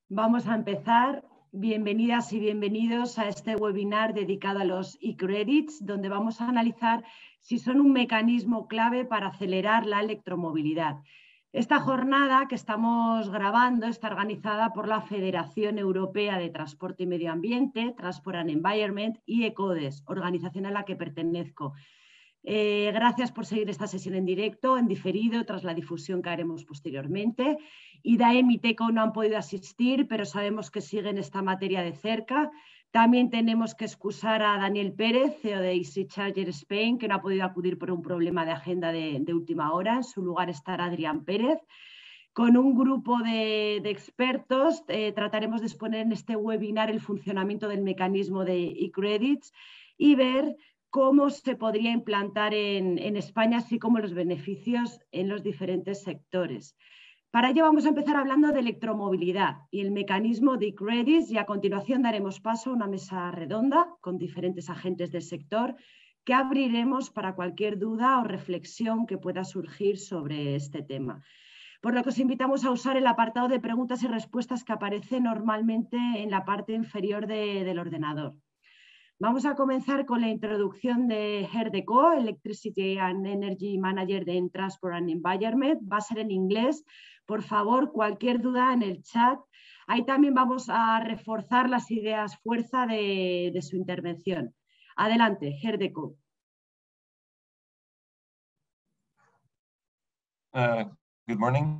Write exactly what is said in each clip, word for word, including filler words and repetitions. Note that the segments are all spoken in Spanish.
Vamos a empezar. Bienvenidas y bienvenidos a este webinar dedicado a los e-credits, donde vamos a analizar si son un mecanismo clave para acelerar la electromovilidad. Esta jornada que estamos grabando está organizada por la Federación Europea de Transporte y Medio Ambiente, Transport and Environment, y ECODES, organización a la que pertenezco. Eh, gracias por seguir esta sesión en directo, en diferido, tras la difusión que haremos posteriormente. I D A E M y TECO no han podido asistir, pero sabemos que siguen esta materia de cerca. También tenemos que excusar a Daniel Pérez, C E O de Easy Charger Spain, que no ha podido acudir por un problema de agenda de, de última hora. En su lugar estará Adrián Pérez. Con un grupo de, de expertos eh, trataremos de exponer en este webinar el funcionamiento del mecanismo de e-credits y ver cómo se podría implantar en, en España, así como los beneficios en los diferentes sectores. Para ello vamos a empezar hablando de electromovilidad y el mecanismo de e-credits, y a continuación daremos paso a una mesa redonda con diferentes agentes del sector que abriremos para cualquier duda o reflexión que pueda surgir sobre este tema. Por lo que os invitamos a usar el apartado de preguntas y respuestas que aparece normalmente en la parte inferior de, del ordenador. Vamos a comenzar con la introducción de Gerd de Croo, Electricity and Energy Manager de Transport and Environment. Va a ser en inglés. Por favor, cualquier duda en el chat. Ahí también vamos a reforzar las ideas fuerza de, de su intervención. Adelante, Gerd de Croo. Uh, good morning.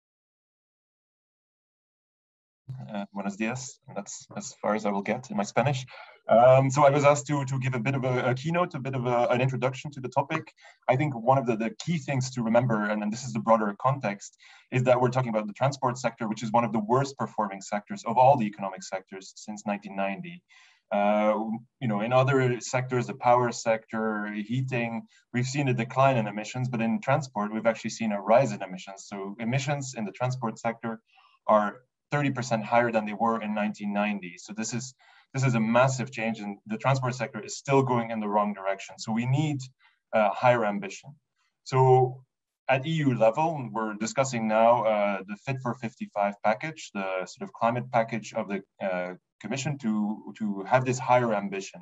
Uh, buenos dias. That's as far as I will get in my Spanish. Um, so I was asked to, to give a bit of a, a keynote, a bit of a, an introduction to the topic. I think one of the, the key things to remember, and, and this is the broader context, is that we're talking about the transport sector, which is one of the worst performing sectors of all the economic sectors since nineteen ninety. Uh, you know, in other sectors, the power sector, heating, we've seen a decline in emissions, but in transport, we've actually seen a rise in emissions. So emissions in the transport sector are thirty percent higher than they were in nineteen ninety. So this is this is a massive change, and the transport sector is still going in the wrong direction. So we need uh, higher ambition. So at E U level, we're discussing now uh, the Fit for fifty-five package, the sort of climate package of the uh, Commission to, to have this higher ambition.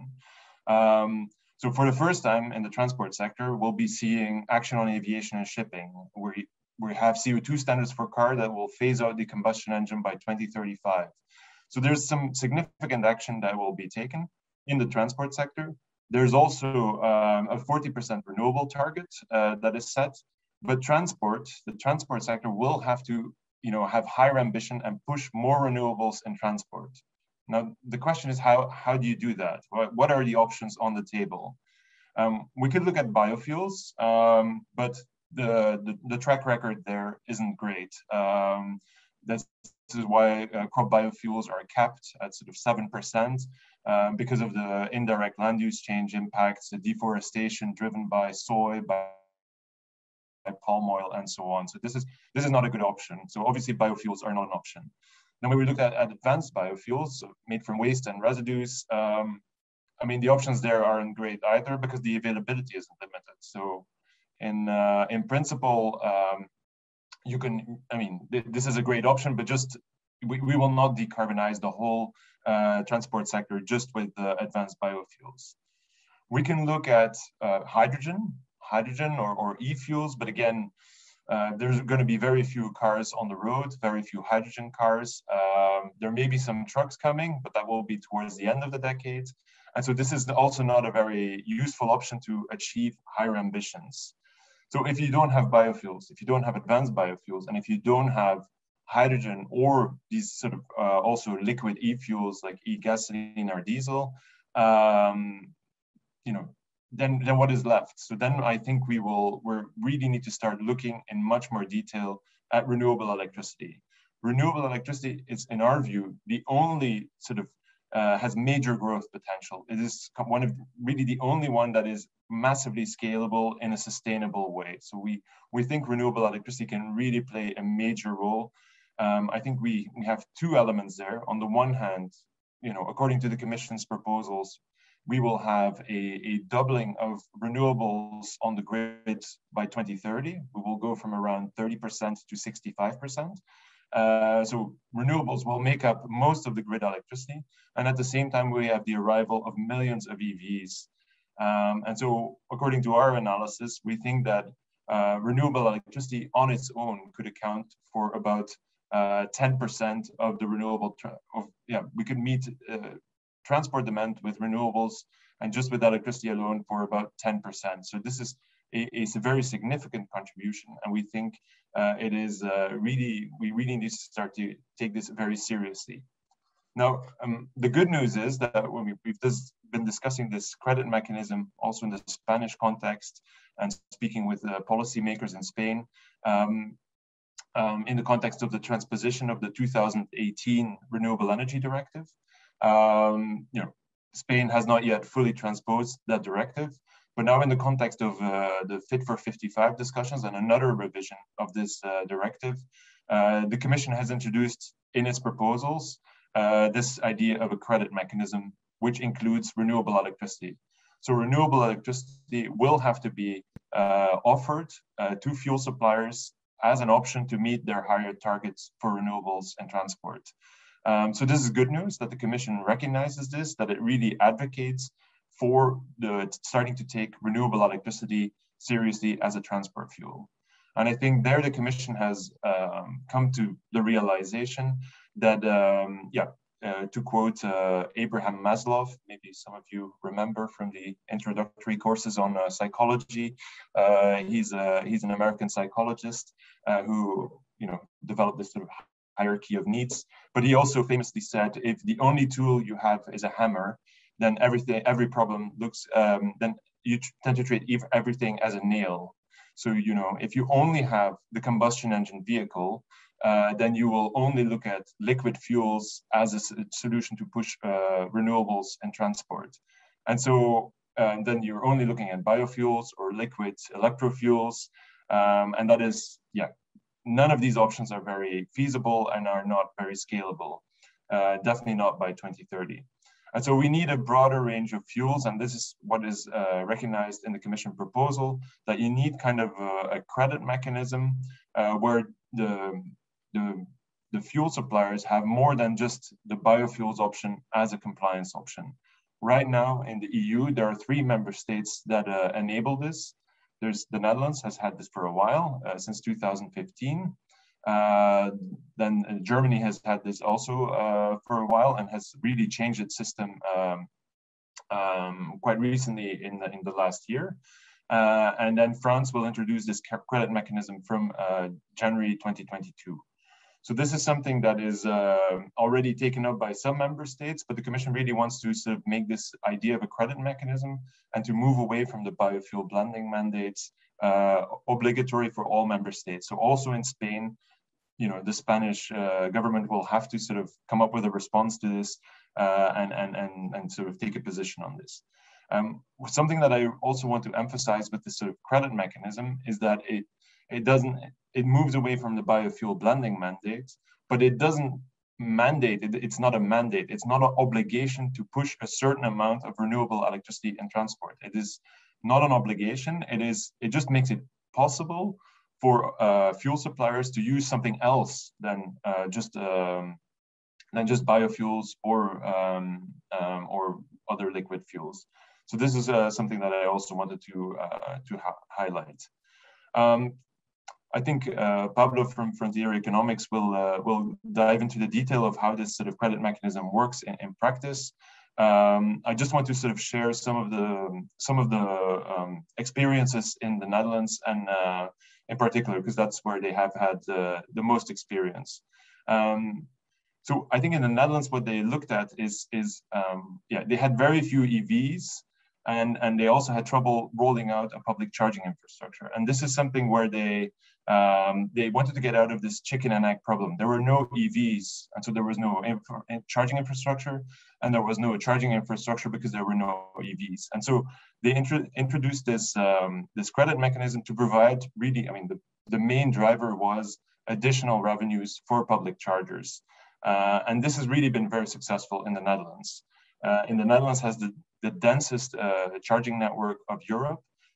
Um, so for the first time in the transport sector, we'll be seeing action on aviation and shipping, where we have C O two standards for cars that will phase out the combustion engine by twenty thirty-five. So there's some significant action that will be taken in the transport sector. There's also um, a forty percent renewable target uh, that is set, but transport, the transport sector will have to, you know, have higher ambition and push more renewables in transport. Now, the question is, how, how do you do that? What, what are the options on the table? Um, we could look at biofuels, um, but The, the, the track record there isn't great. Um, this is why uh, crop biofuels are capped at sort of seven percent uh, because of the indirect land use change impacts, the deforestation driven by soy, by, by palm oil, and so on. So this is, this is not a good option. So obviously biofuels are not an option. Then when we look at, at advanced biofuels, so made from waste and residues, um, I mean, the options there aren't great either because the availability isn't limited. So In, uh, in principle, um, you can, I mean, th this is a great option, but just, we, we will not decarbonize the whole uh, transport sector just with the advanced biofuels. We can look at uh, hydrogen, hydrogen or, or e-fuels, but again, uh, there's going to be very few cars on the road, very few hydrogen cars. Um, there may be some trucks coming, but that will be towards the end of the decade. And so this is also not a very useful option to achieve higher ambitions. So if you don't have biofuels, if you don't have advanced biofuels, and if you don't have hydrogen or these sort of uh, also liquid e-fuels like e-gasoline or diesel, um, you know, then, then what is left? So then I think we will, we really need to start looking in much more detail at renewable electricity. Renewable electricity is, in our view, the only sort of Uh, has major growth potential. It is one of really the only one that is massively scalable in a sustainable way. So we, we think renewable electricity can really play a major role. Um, I think we, we have two elements there. On the one hand, you know, according to the Commission's proposals, we will have a, a doubling of renewables on the grid by twenty thirty. We will go from around thirty percent to sixty-five percent. Uh, so renewables will make up most of the grid electricity. And at the same time, we have the arrival of millions of E Vs. Um, and so according to our analysis, we think that uh, renewable electricity on its own could account for about uh, ten percent of the renewable, of, yeah, we could meet uh, transport demand with renewables and just with electricity alone for about ten percent. So this is a, a very significant contribution. And we think uh, it is uh, really, we really need to start to take this very seriously. Now, um, the good news is that when we, we've this, been discussing this credit mechanism also in the Spanish context and speaking with uh, policymakers in Spain, um, um, in the context of the transposition of the two thousand eighteen Renewable Energy Directive. Um, you know, Spain has not yet fully transposed that directive, but now in the context of uh, the Fit for fifty-five discussions and another revision of this uh, directive, uh, the Commission has introduced in its proposals uh, this idea of a credit mechanism, which includes renewable electricity. So renewable electricity will have to be uh, offered uh, to fuel suppliers as an option to meet their higher targets for renewables and transport. Um, so this is good news that the Commission recognizes this, that it really advocates for the starting to take renewable electricity seriously as a transport fuel. And I think there the Commission has um, come to the realization that, um, yeah, uh, to quote uh, Abraham Maslow, maybe some of you remember from the introductory courses on uh, psychology. Uh, he's, a, he's an American psychologist uh, who, you know, developed this sort of hierarchy of needs. But he also famously said, if the only tool you have is a hammer, then everything, every problem looks, um, then you tend to treat everything as a nail. So, you know, if you only have the combustion engine vehicle, uh, then you will only look at liquid fuels as a solution to push uh, renewables and transport. And so uh, then you're only looking at biofuels or liquid electrofuels. Um, and that is, yeah, none of these options are very feasible and are not very scalable, uh, definitely not by twenty thirty. And so we need a broader range of fuels, and this is what is uh, recognized in the Commission proposal, that you need kind of a, a credit mechanism uh, where the, the, the fuel suppliers have more than just the biofuels option as a compliance option. Right now in the E U, there are three member states that uh, enable this. There's the Netherlands has had this for a while, uh, since two thousand fifteen. Uh, then uh, Germany has had this also uh, for a while and has really changed its system um, um, quite recently in the, in the last year. Uh, and then France will introduce this credit mechanism from uh, January twenty twenty-two. So this is something that is uh, already taken up by some member states, but the Commission really wants to sort of make this idea of a credit mechanism and to move away from the biofuel blending mandates uh, obligatory for all member states. So also in Spain, you know, the Spanish uh, government will have to sort of come up with a response to this uh, and, and, and, and sort of take a position on this. Um, something that I also want to emphasize with this sort of credit mechanism is that it, it doesn't, it moves away from the biofuel blending mandate, but it doesn't mandate, it, it's not a mandate, it's not an obligation to push a certain amount of renewable electricity in transport. It is not an obligation, it is, it just makes it possible for uh, fuel suppliers to use something else than uh, just um, than just biofuels or um, um, or other liquid fuels. So this is uh, something that I also wanted to uh, to ha highlight. Um, I think uh, Pablo from Frontier Economics will uh, will dive into the detail of how this sort of credit mechanism works in, in practice. Um, I just want to sort of share some of the some of the um, experiences in the Netherlands and uh, in particular, because that's where they have had uh, the most experience. Um, so I think in the Netherlands, what they looked at is, is um, yeah, they had very few E Vs, and, and they also had trouble rolling out a public charging infrastructure. And this is something where they, um, they wanted to get out of this chicken and egg problem. There were no E Vs, and so there was no infra charging infrastructure, and there was no charging infrastructure because there were no E Vs. And so they intro introduced this, um, this credit mechanism to provide really, I mean, the, the main driver was additional revenues for public chargers. Uh, and this has really been very successful in the Netherlands. Uh, in the Netherlands has the, the densest uh, charging network of Europe.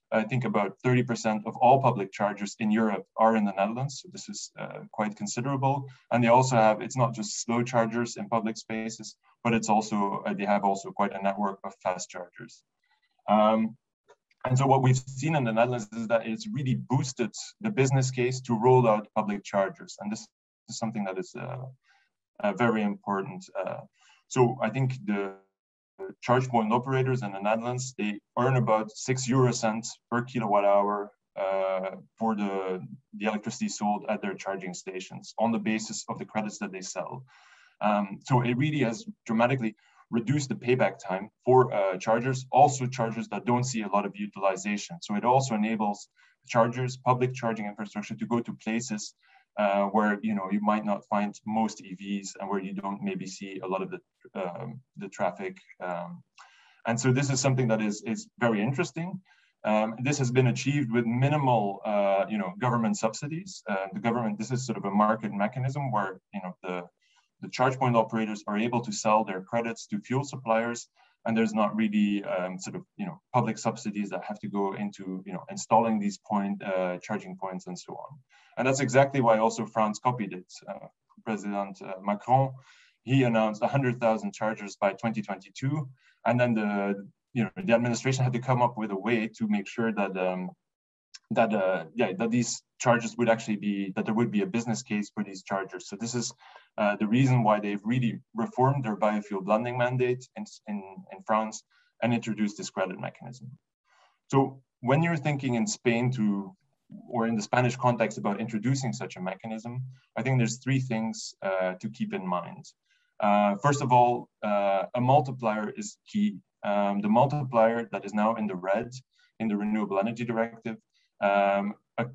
I think about thirty percent of all public chargers in Europe are in the Netherlands. So this is uh, quite considerable. And they also have, it's not just slow chargers in public spaces, but it's also, uh, they have also quite a network of fast chargers. Um, and so what we've seen in the Netherlands is that it's really boosted the business case to roll out public chargers. And this is something that is uh, uh, very important. Uh, so I think the charge point operators in the Netherlands, they earn about six euro cents per kilowatt hour uh, for the, the electricity sold at their charging stations on the basis of the credits that they sell. Um, so it really has dramatically reduced the payback time for uh, chargers, also chargers that don't see a lot of utilization. So it also enables chargers, public charging infrastructure to go to places Uh, where you know you might not find most E Vs and where you don't maybe see a lot of the um, the traffic, um, and so this is something that is is very interesting. Um, this has been achieved with minimal uh, you know government subsidies. Uh, the government, this is sort of a market mechanism where you know the the charge point operators are able to sell their credits to fuel suppliers, and there's not really um, sort of you know public subsidies that have to go into you know installing these point uh, charging points and so on. And that's exactly why also France copied it. Uh, President uh, Macron, he announced one hundred thousand chargers by twenty twenty-two, and then the you know the administration had to come up with a way to make sure that um, that uh, yeah that these chargers would actually be that there would be a business case for these chargers. So this is uh, the reason why they've really reformed their biofuel blending mandate in, in in France and introduced this credit mechanism. So when you're thinking in Spain to or in the Spanish context about introducing such a mechanism, I think there's three things uh, to keep in mind. Uh, first of all, uh, a multiplier is key. Um, the multiplier that is now in the red in the Renewable Energy Directive um,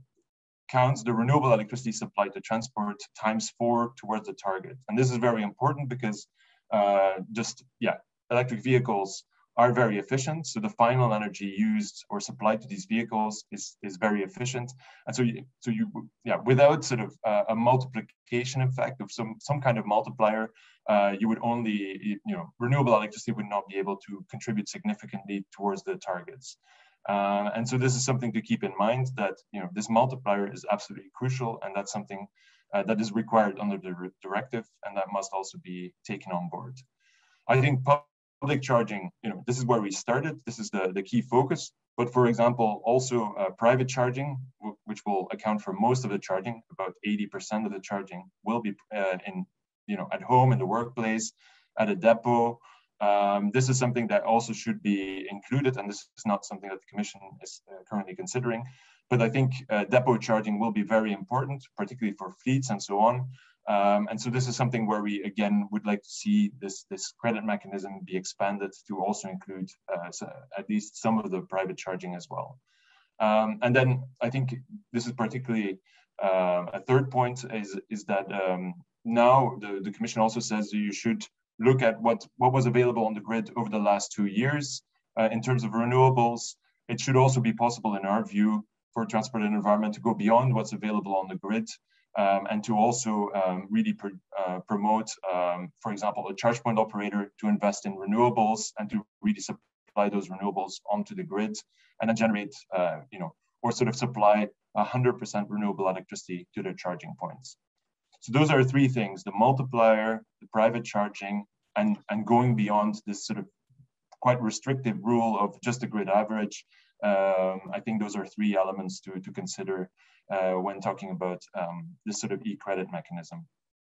counts the renewable electricity supply to transport times four towards the target. And this is very important because uh, just, yeah, electric vehicles are very efficient. So the final energy used or supplied to these vehicles is, is very efficient. And so you, so you yeah, without sort of uh, a multiplication effect of some, some kind of multiplier, uh, you would only, you know, renewable electricity would not be able to contribute significantly towards the targets. Uh, and so this is something to keep in mind, that, you know, this multiplier is absolutely crucial, and that's something uh, that is required under the directive, and that must also be taken on board. I think public charging, you know, this is where we started. This is the, the key focus. But for example, also uh, private charging, which will account for most of the charging, about eighty percent of the charging will be uh, in, you know, at home, in the workplace, at a depot. Um, this is something that also should be included, and this is not something that the Commission is uh, currently considering. But I think uh, depot charging will be very important, particularly for fleets and so on. Um, and so this is something where we, again, would like to see this, this credit mechanism be expanded to also include uh, so at least some of the private charging as well. Um, and then I think this is particularly uh, a third point is, is that um, now the, the Commission also says that you should look at what, what was available on the grid over the last two years. Uh, in terms of renewables, it should also be possible, in our view, for Transport and Environment to go beyond what's available on the grid, um, and to also um, really pr uh, promote, um, for example, a charge point operator to invest in renewables and to really supply those renewables onto the grid, and then generate, uh, you know, or sort of supply one hundred percent renewable electricity to their charging points. So those are three things: the multiplier, the private charging, and, and going beyond this sort of quite restrictive rule of just a grid average. Um, I think those are three elements to, to consider uh, when talking about um, this sort of e-credit mechanism.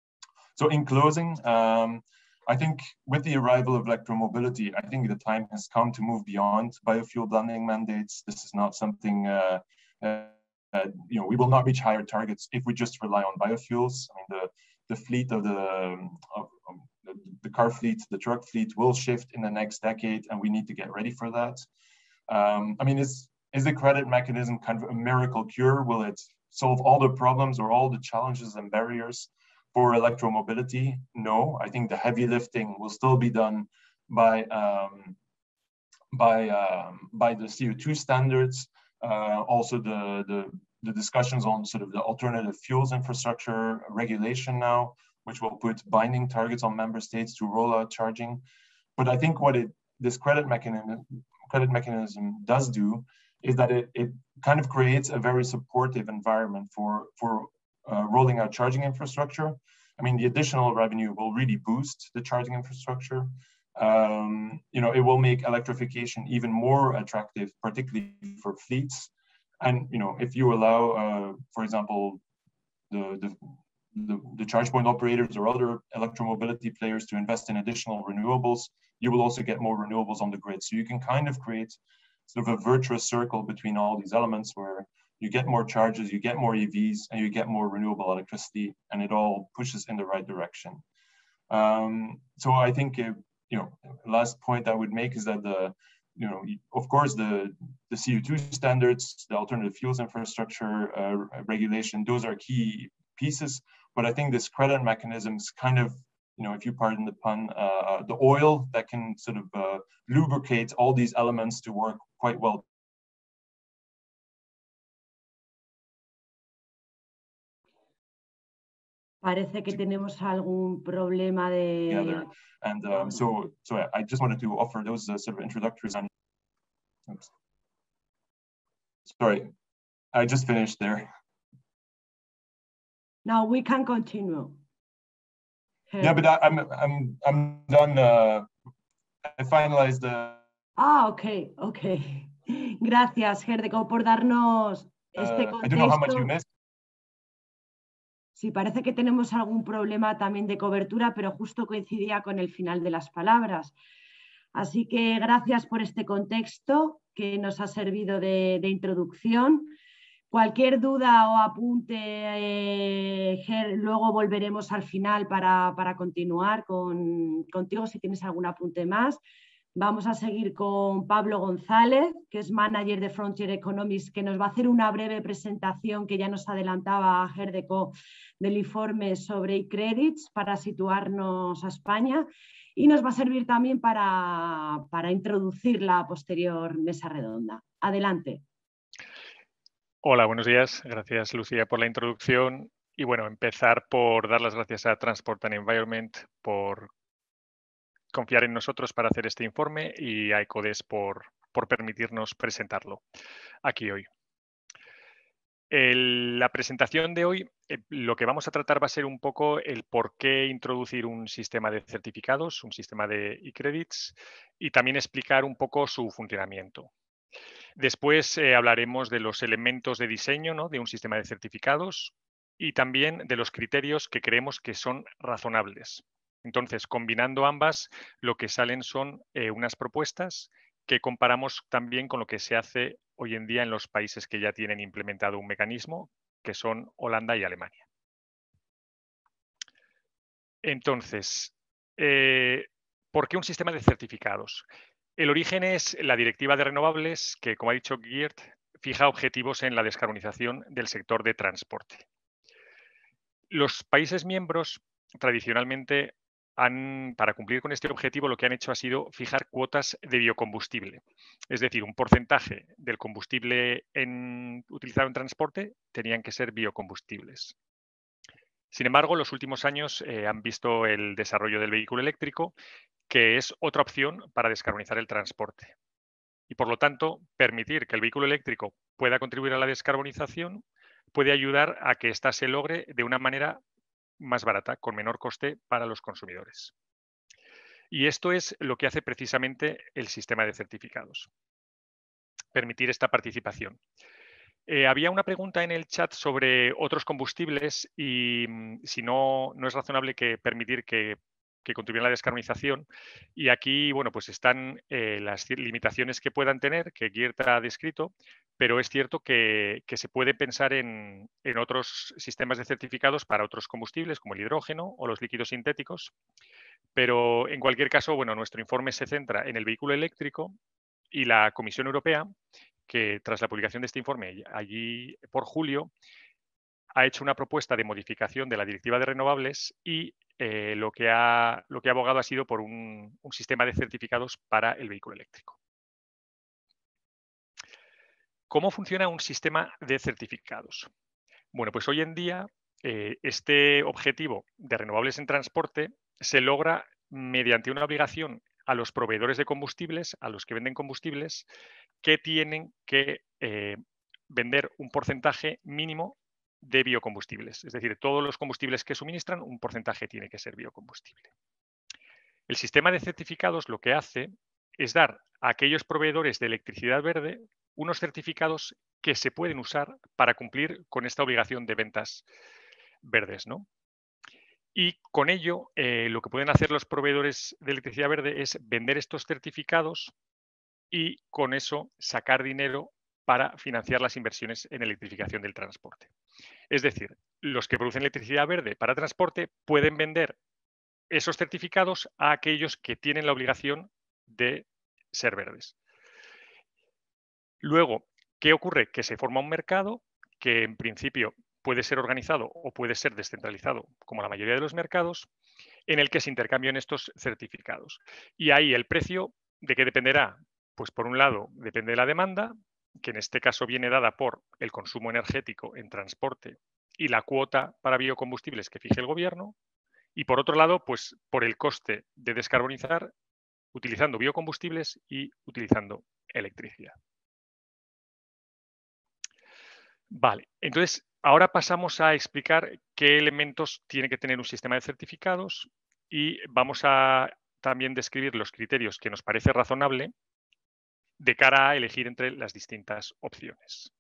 So in closing, um, I think with the arrival of electromobility, I think the time has come to move beyond biofuel blending mandates. This is not something, uh, uh, uh, you know, we will not reach higher targets if we just rely on biofuels. I mean, the, the fleet of the, um, of, of the, the car fleet, the truck fleet will shift in the next decade, and we need to get ready for that. Um, I mean, is, is the credit mechanism kind of a miracle cure? Will it solve all the problems or all the challenges and barriers for electromobility? No, I think the heavy lifting will still be done by, um, by, um, by the C O two standards, uh, also the, the, the discussions on sort of the alternative fuels infrastructure regulation now, which will put binding targets on member states to roll out charging. But I think what it, this credit mechanism, credit mechanism does do is that it, it kind of creates a very supportive environment for, for uh, rolling out charging infrastructure. I mean, the additional revenue will really boost the charging infrastructure. Um, you know, it will make electrification even more attractive, particularly for fleets. And, you know, if you allow, uh, for example, the, the, the, the charge point operators or other electromobility players to invest in additional renewables, you will also get more renewables on the grid. So you can kind of create sort of a virtuous circle between all these elements where you get more charges, you get more E Vs, and you get more renewable electricity, and it all pushes in the right direction. Um, so I think, uh, you know, last point I would make is that the, you know, of course, the, the C O two standards, the alternative fuels infrastructure uh, regulation, those are key pieces. But I think this credit mechanism is kind of, you know, if you pardon the pun, uh, the oil that can sort of uh, lubricate all these elements to work quite well. Parece que tenemos algún problema de... Together. And um, so, so I just wanted to offer those uh, sort of introductories. And oops. Sorry, I just finished there. Now we can continue. Hey. Yeah, but I, I'm I'm I'm done. Uh, I finalized the. Ah, okay, okay. Gracias, Gerdeko, por darnos este Uh, contexto. I don't know how much you missed. Sí, parece que tenemos algún problema también de cobertura, pero justo coincidía con el final de las palabras. Así que gracias por este contexto que nos ha servido de, de introducción. Cualquier duda o apunte, eh, Ger, luego volveremos al final para, para continuar con, contigo si tienes algún apunte más. Vamos a seguir con Pablo González, que es manager de Frontier Economics, que nos va a hacer una breve presentación que ya nos adelantaba Gerdeko del informe sobre e-credits para situarnos a España y nos va a servir también para, para introducir la posterior mesa redonda. Adelante. Hola, buenos días. Gracias, Lucía, por la introducción. Y bueno, empezar por dar las gracias a Transport and Environment por confiar en nosotros para hacer este informe y a ECODES por, por permitirnos presentarlo aquí hoy. El, la presentación de hoy, eh, lo que vamos a tratar va a ser un poco el por qué introducir un sistema de certificados, un sistema de e-credits, y también explicar un poco su funcionamiento. Después eh, hablaremos de los elementos de diseño, ¿no?, de un sistema de certificados y también de los criterios que creemos que son razonables. Entonces, combinando ambas, lo que salen son eh, unas propuestas que comparamos también con lo que se hace hoy en día en los países que ya tienen implementado un mecanismo, que son Holanda y Alemania. Entonces, eh, ¿por qué un sistema de certificados? El origen es la Directiva de Renovables, que, como ha dicho Geert, fija objetivos en la descarbonización del sector de transporte. Los países miembros, tradicionalmente, han, para cumplir con este objetivo, lo que han hecho ha sido fijar cuotas de biocombustible. Es decir, un porcentaje del combustible en, utilizado en transporte tenían que ser biocombustibles. Sin embargo, los últimos años eh, han visto el desarrollo del vehículo eléctrico, que es otra opción para descarbonizar el transporte. Y, por lo tanto, permitir que el vehículo eléctrico pueda contribuir a la descarbonización puede ayudar a que ésta se logre de una manera más barata, con menor coste para los consumidores. Y esto es lo que hace precisamente el sistema de certificados, permitir esta participación. Eh, había una pregunta en el chat sobre otros combustibles y mm, si no, no es razonable que permitir que, que contribuyan a la descarbonización. Y aquí, bueno, pues están eh, las limitaciones que puedan tener, que Geert ha descrito, pero es cierto que, que se puede pensar en, en otros sistemas de certificados para otros combustibles, como el hidrógeno o los líquidos sintéticos. Pero en cualquier caso, bueno, nuestro informe se centra en el vehículo eléctrico y la Comisión Europea, que tras la publicación de este informe allí por julio, ha hecho una propuesta de modificación de la Directiva de Renovables y eh, lo, que ha, lo que ha abogado ha sido por un, un sistema de certificados para el vehículo eléctrico. ¿Cómo funciona un sistema de certificados? Bueno, pues hoy en día eh, este objetivo de renovables en transporte se logra mediante una obligación a los proveedores de combustibles, a los que venden combustibles, que tienen que eh, vender un porcentaje mínimo de biocombustibles. Es decir, todos los combustibles que suministran, un porcentaje tiene que ser biocombustible. El sistema de certificados lo que hace es dar a aquellos proveedores de electricidad verde unos certificados que se pueden usar para cumplir con esta obligación de ventas verdes, ¿no? Y con ello, eh, lo que pueden hacer los proveedores de electricidad verde es vender estos certificados y con eso sacar dinero para financiar las inversiones en electrificación del transporte. Es decir, los que producen electricidad verde para transporte pueden vender esos certificados a aquellos que tienen la obligación de ser verdes. Luego, ¿qué ocurre? Que se forma un mercado que en principio puede ser organizado o puede ser descentralizado, como la mayoría de los mercados, en el que se intercambian estos certificados. Y ahí el precio, ¿de qué dependerá? Pues por un lado depende de la demanda, que en este caso viene dada por el consumo energético en transporte y la cuota para biocombustibles que fije el gobierno. Y por otro lado, pues por el coste de descarbonizar utilizando biocombustibles y utilizando electricidad. Vale, entonces ahora pasamos a explicar qué elementos tiene que tener un sistema de certificados y vamos a también describir los criterios que nos parece razonable de cara a elegir entre las distintas opciones.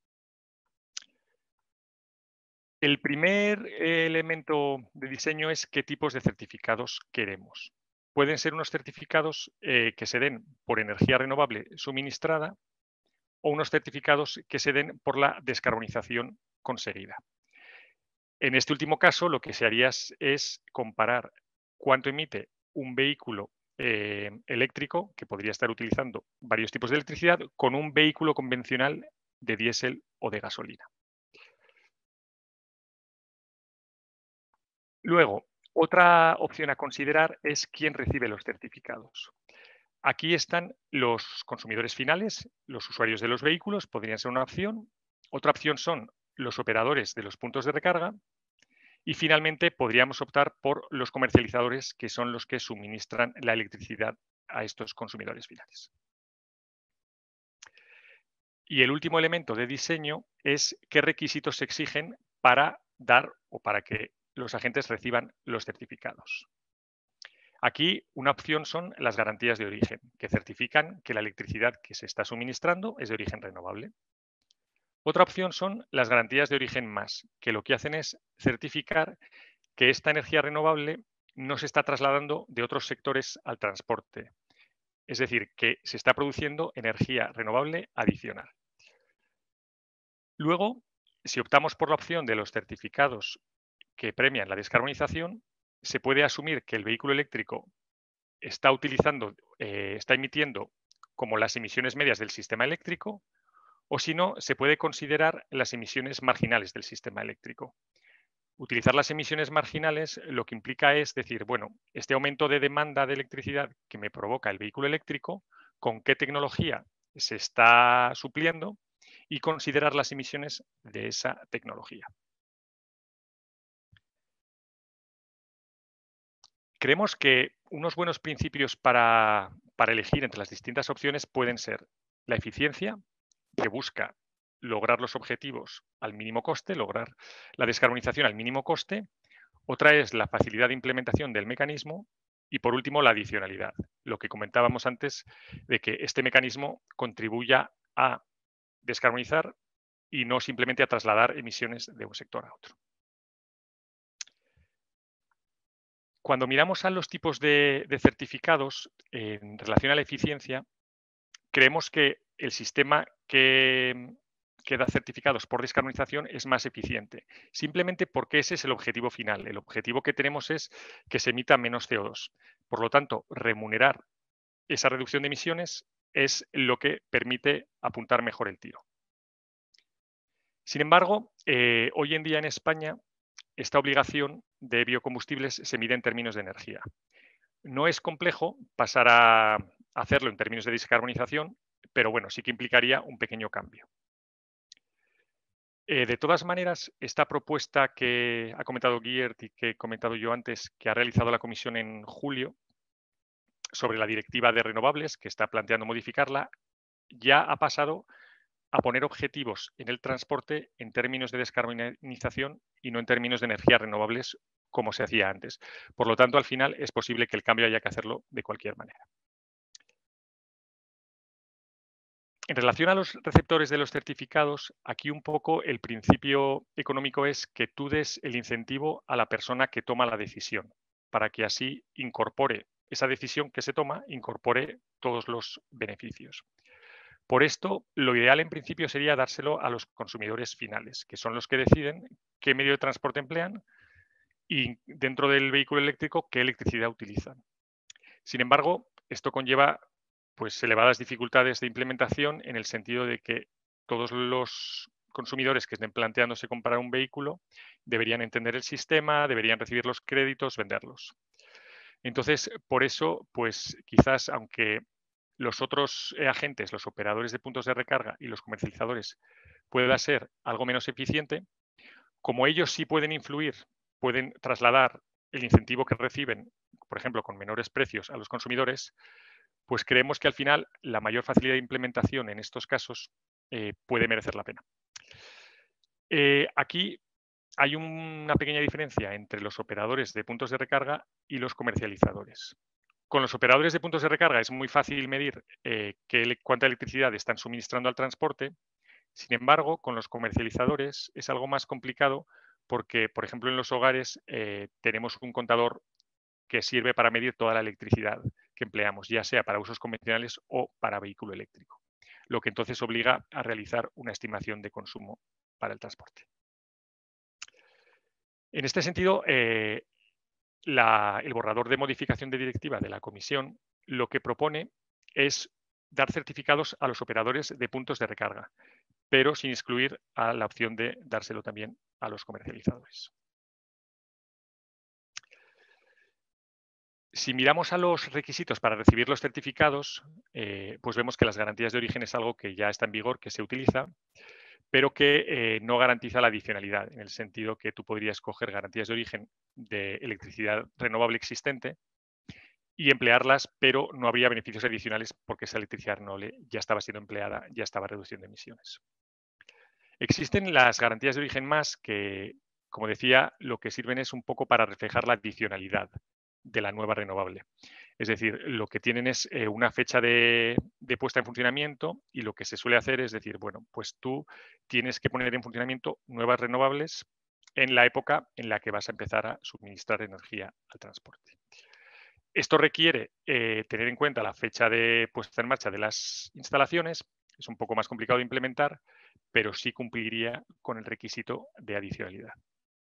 El primer elemento de diseño es qué tipos de certificados queremos. Pueden ser unos certificados eh, que se den por energía renovable suministrada o unos certificados que se den por la descarbonización conseguida. En este último caso, lo que se haría es, es comparar cuánto emite un vehículo eh, eléctrico, que podría estar utilizando varios tipos de electricidad, con un vehículo convencional de diésel o de gasolina. Luego, otra opción a considerar es quién recibe los certificados. Aquí están los consumidores finales, los usuarios de los vehículos, podrían ser una opción. Otra opción son los operadores de los puntos de recarga. Y finalmente podríamos optar por los comercializadores, que son los que suministran la electricidad a estos consumidores finales. Y el último elemento de diseño es qué requisitos se exigen para dar o para que los agentes reciban los certificados. Aquí una opción son las garantías de origen, que certifican que la electricidad que se está suministrando es de origen renovable. Otra opción son las garantías de origen más, que lo que hacen es certificar que esta energía renovable no se está trasladando de otros sectores al transporte. Es decir, que se está produciendo energía renovable adicional. Luego, si optamos por la opción de los certificados que premian la descarbonización, se puede asumir que el vehículo eléctrico está utilizando, eh, está emitiendo como las emisiones medias del sistema eléctrico, o si no, se puede considerar las emisiones marginales del sistema eléctrico. Utilizar las emisiones marginales lo que implica es decir, bueno, este aumento de demanda de electricidad que me provoca el vehículo eléctrico, ¿con qué tecnología se está supliendo? Y considerar las emisiones de esa tecnología. Creemos que unos buenos principios para, para elegir entre las distintas opciones pueden ser la eficiencia, que busca lograr los objetivos al mínimo coste, lograr la descarbonización al mínimo coste. Otra es la facilidad de implementación del mecanismo y, por último, la adicionalidad, lo que comentábamos antes de que este mecanismo contribuya a descarbonizar y no simplemente a trasladar emisiones de un sector a otro. Cuando miramos a los tipos de, de certificados en relación a la eficiencia, creemos que el sistema que, que da certificados por descarbonización es más eficiente, simplemente porque ese es el objetivo final. El objetivo que tenemos es que se emita menos C O dos. Por lo tanto, remunerar esa reducción de emisiones es lo que permite apuntar mejor el tiro. Sin embargo, eh, hoy en día en España, esta obligación de biocombustibles se mide en términos de energía. No es complejo pasar a hacerlo en términos de descarbonización, pero bueno, sí que implicaría un pequeño cambio. Eh, de todas maneras, esta propuesta que ha comentado Geert y que he comentado yo antes, que ha realizado la Comisión en julio, sobre la directiva de renovables, que está planteando modificarla, ya ha pasado a poner objetivos en el transporte en términos de descarbonización y no en términos de energías renovables como se hacía antes. Por lo tanto, al final es posible que el cambio haya que hacerlo de cualquier manera. En relación a los receptores de los certificados, aquí un poco el principio económico es que tú des el incentivo a la persona que toma la decisión, para que así incorpore esa decisión que se toma, incorpore todos los beneficios. Por esto, lo ideal en principio sería dárselo a los consumidores finales, que son los que deciden qué medio de transporte emplean y dentro del vehículo eléctrico qué electricidad utilizan. Sin embargo, esto conlleva pues, elevadas dificultades de implementación en el sentido de que todos los consumidores que estén planteándose comprar un vehículo deberían entender el sistema, deberían recibir los créditos, venderlos. Entonces, por eso, pues quizás aunque los otros eh, agentes, los operadores de puntos de recarga y los comercializadores pueda ser algo menos eficiente, como ellos sí pueden influir, pueden trasladar el incentivo que reciben, por ejemplo, con menores precios a los consumidores, pues creemos que al final la mayor facilidad de implementación en estos casos eh, puede merecer la pena. Eh, aquí hay una pequeña diferencia entre los operadores de puntos de recarga y los comercializadores. Con los operadores de puntos de recarga es muy fácil medir eh, qué, cuánta electricidad están suministrando al transporte. Sin embargo, con los comercializadores es algo más complicado porque, por ejemplo, en los hogares eh, tenemos un contador que sirve para medir toda la electricidad que empleamos, ya sea para usos convencionales o para vehículo eléctrico, lo que entonces obliga a realizar una estimación de consumo para el transporte. En este sentido, eh, la, el borrador de modificación de directiva de la Comisión lo que propone es dar certificados a los operadores de puntos de recarga, pero sin excluir a la opción de dárselo también a los comercializadores. Si miramos a los requisitos para recibir los certificados, eh, pues vemos que las garantías de origen es algo que ya está en vigor, que se utiliza, pero que eh, no garantiza la adicionalidad, en el sentido que tú podrías coger garantías de origen de electricidad renovable existente y emplearlas, pero no habría beneficios adicionales porque esa electricidad renovable ya estaba siendo empleada, ya estaba reduciendo emisiones. Existen las garantías de origen más que, como decía, lo que sirven es un poco para reflejar la adicionalidad de la nueva renovable. Es decir, lo que tienen es eh, una fecha de, de puesta en funcionamiento y lo que se suele hacer es decir, bueno, pues tú tienes que poner en funcionamiento nuevas renovables en la época en la que vas a empezar a suministrar energía al transporte. Esto requiere eh, tener en cuenta la fecha de puesta en marcha de las instalaciones. Es un poco más complicado de implementar, pero sí cumpliría con el requisito de adicionalidad.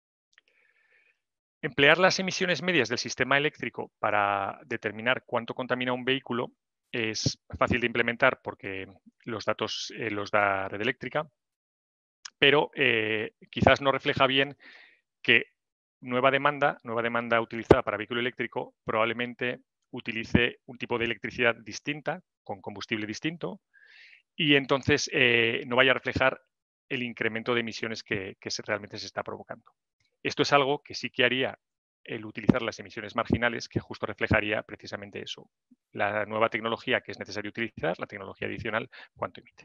Emplear las emisiones medias del sistema eléctrico para determinar cuánto contamina un vehículo es fácil de implementar porque los datos eh, los da Red Eléctrica, pero eh, quizás no refleja bien que nueva demanda, nueva demanda utilizada para vehículo eléctrico probablemente utilice un tipo de electricidad distinta, con combustible distinto, y entonces eh, no vaya a reflejar el incremento de emisiones que, que se, realmente se está provocando. Esto es algo que sí que haría el utilizar las emisiones marginales, que justo reflejaría precisamente eso, la nueva tecnología que es necesario utilizar, la tecnología adicional, cuánto emite.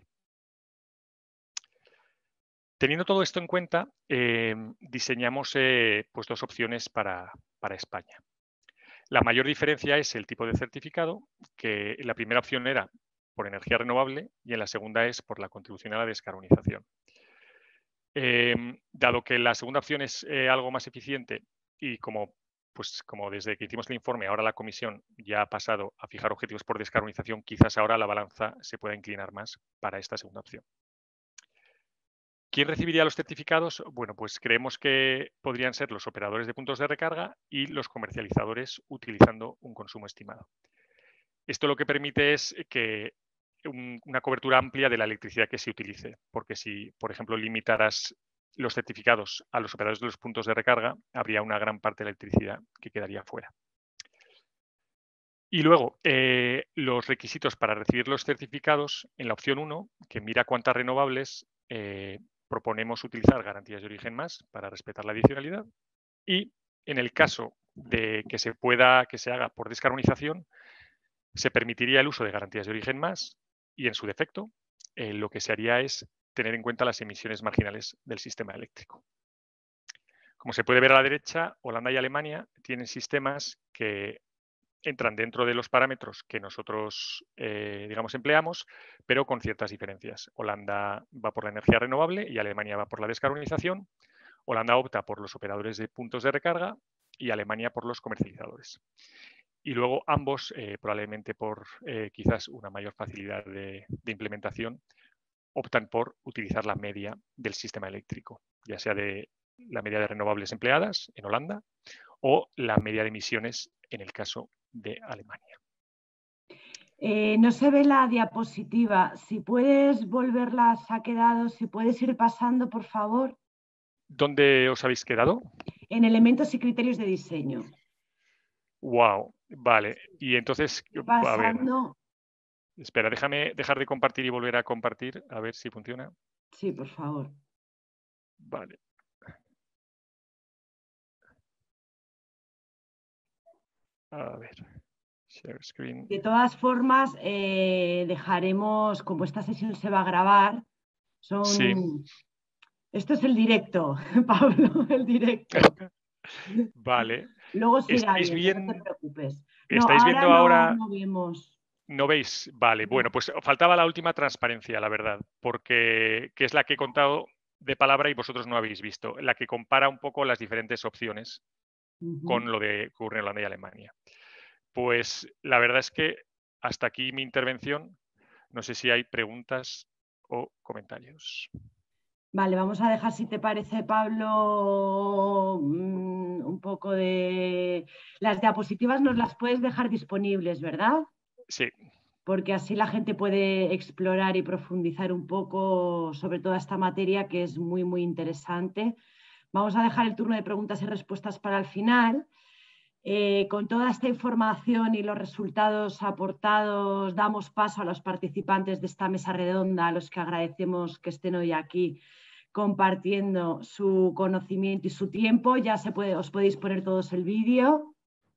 Teniendo todo esto en cuenta, eh, diseñamos eh, pues dos opciones para, para España. La mayor diferencia es el tipo de certificado, que en la primera opción era por energía renovable y en la segunda es por la contribución a la descarbonización. Eh, dado que la segunda opción es eh, algo más eficiente y como, pues, como desde que hicimos el informe, ahora la Comisión ya ha pasado a fijar objetivos por descarbonización, quizás ahora la balanza se pueda inclinar más para esta segunda opción. ¿Quién recibiría los certificados? Bueno, pues creemos que podrían ser los operadores de puntos de recarga y los comercializadores utilizando un consumo estimado. Esto lo que permite es que un, una cobertura amplia de la electricidad que se utilice, porque si, por ejemplo, limitaras los certificados a los operadores de los puntos de recarga, habría una gran parte de la electricidad que quedaría fuera. Y luego, eh, los requisitos para recibir los certificados, en la opción uno, que mira cuántas renovables, eh, proponemos utilizar garantías de origen más para respetar la adicionalidad. Y en el caso de que se pueda, que se haga por descarbonización, Se permitiría el uso de garantías de origen más y, en su defecto, eh, lo que se haría es tener en cuenta las emisiones marginales del sistema eléctrico. Como se puede ver a la derecha, Holanda y Alemania tienen sistemas que entran dentro de los parámetros que nosotros, eh, digamos, empleamos, pero con ciertas diferencias. Holanda va por la energía renovable y Alemania va por la descarbonización. Holanda opta por los operadores de puntos de recarga y Alemania por los comercializadores. Y luego ambos, eh, probablemente por eh, quizás una mayor facilidad de, de implementación, optan por utilizar la media del sistema eléctrico, ya sea de la media de renovables empleadas en Holanda o la media de emisiones en el caso de Alemania. Eh, no se ve la diapositiva. Si puedes volverla, se ha quedado, si puedes ir pasando, por favor. ¿Dónde os habéis quedado? En elementos y criterios de diseño. Wow, vale. Y entonces, a ver, Pasando. espera, déjame dejar de compartir y volver a compartir, a ver si funciona. Sí, por favor. Vale. A ver, share screen. De todas formas, eh, dejaremos, como esta sesión se va a grabar, son... Sí. Esto es el directo, Pablo, el directo. Vale. Luego se irá ¿Estáis viendo, bien? no te preocupes. ¿Estáis no, viendo ahora? ahora? No, no vemos. ¿No veis? Vale, bueno, pues faltaba la última transparencia, la verdad, porque que es la que he contado de palabra y vosotros no habéis visto, la que compara un poco las diferentes opciones uh-huh. con lo de que ocurre en Holanda y Alemania. Pues la verdad es que hasta aquí mi intervención. No sé si hay preguntas o comentarios. Vale, vamos a dejar, si te parece, Pablo, un poco de... Las diapositivas nos las puedes dejar disponibles, ¿verdad? Sí. Porque así la gente puede explorar y profundizar un poco sobre toda esta materia, que es muy, muy interesante. Vamos a dejar el turno de preguntas y respuestas para el final. Eh, con toda esta información y los resultados aportados, damos paso a los participantes de esta mesa redonda, a los que agradecemos que estén hoy aquí compartiendo su conocimiento y su tiempo. Ya se puede, os podéis poner todos el vídeo.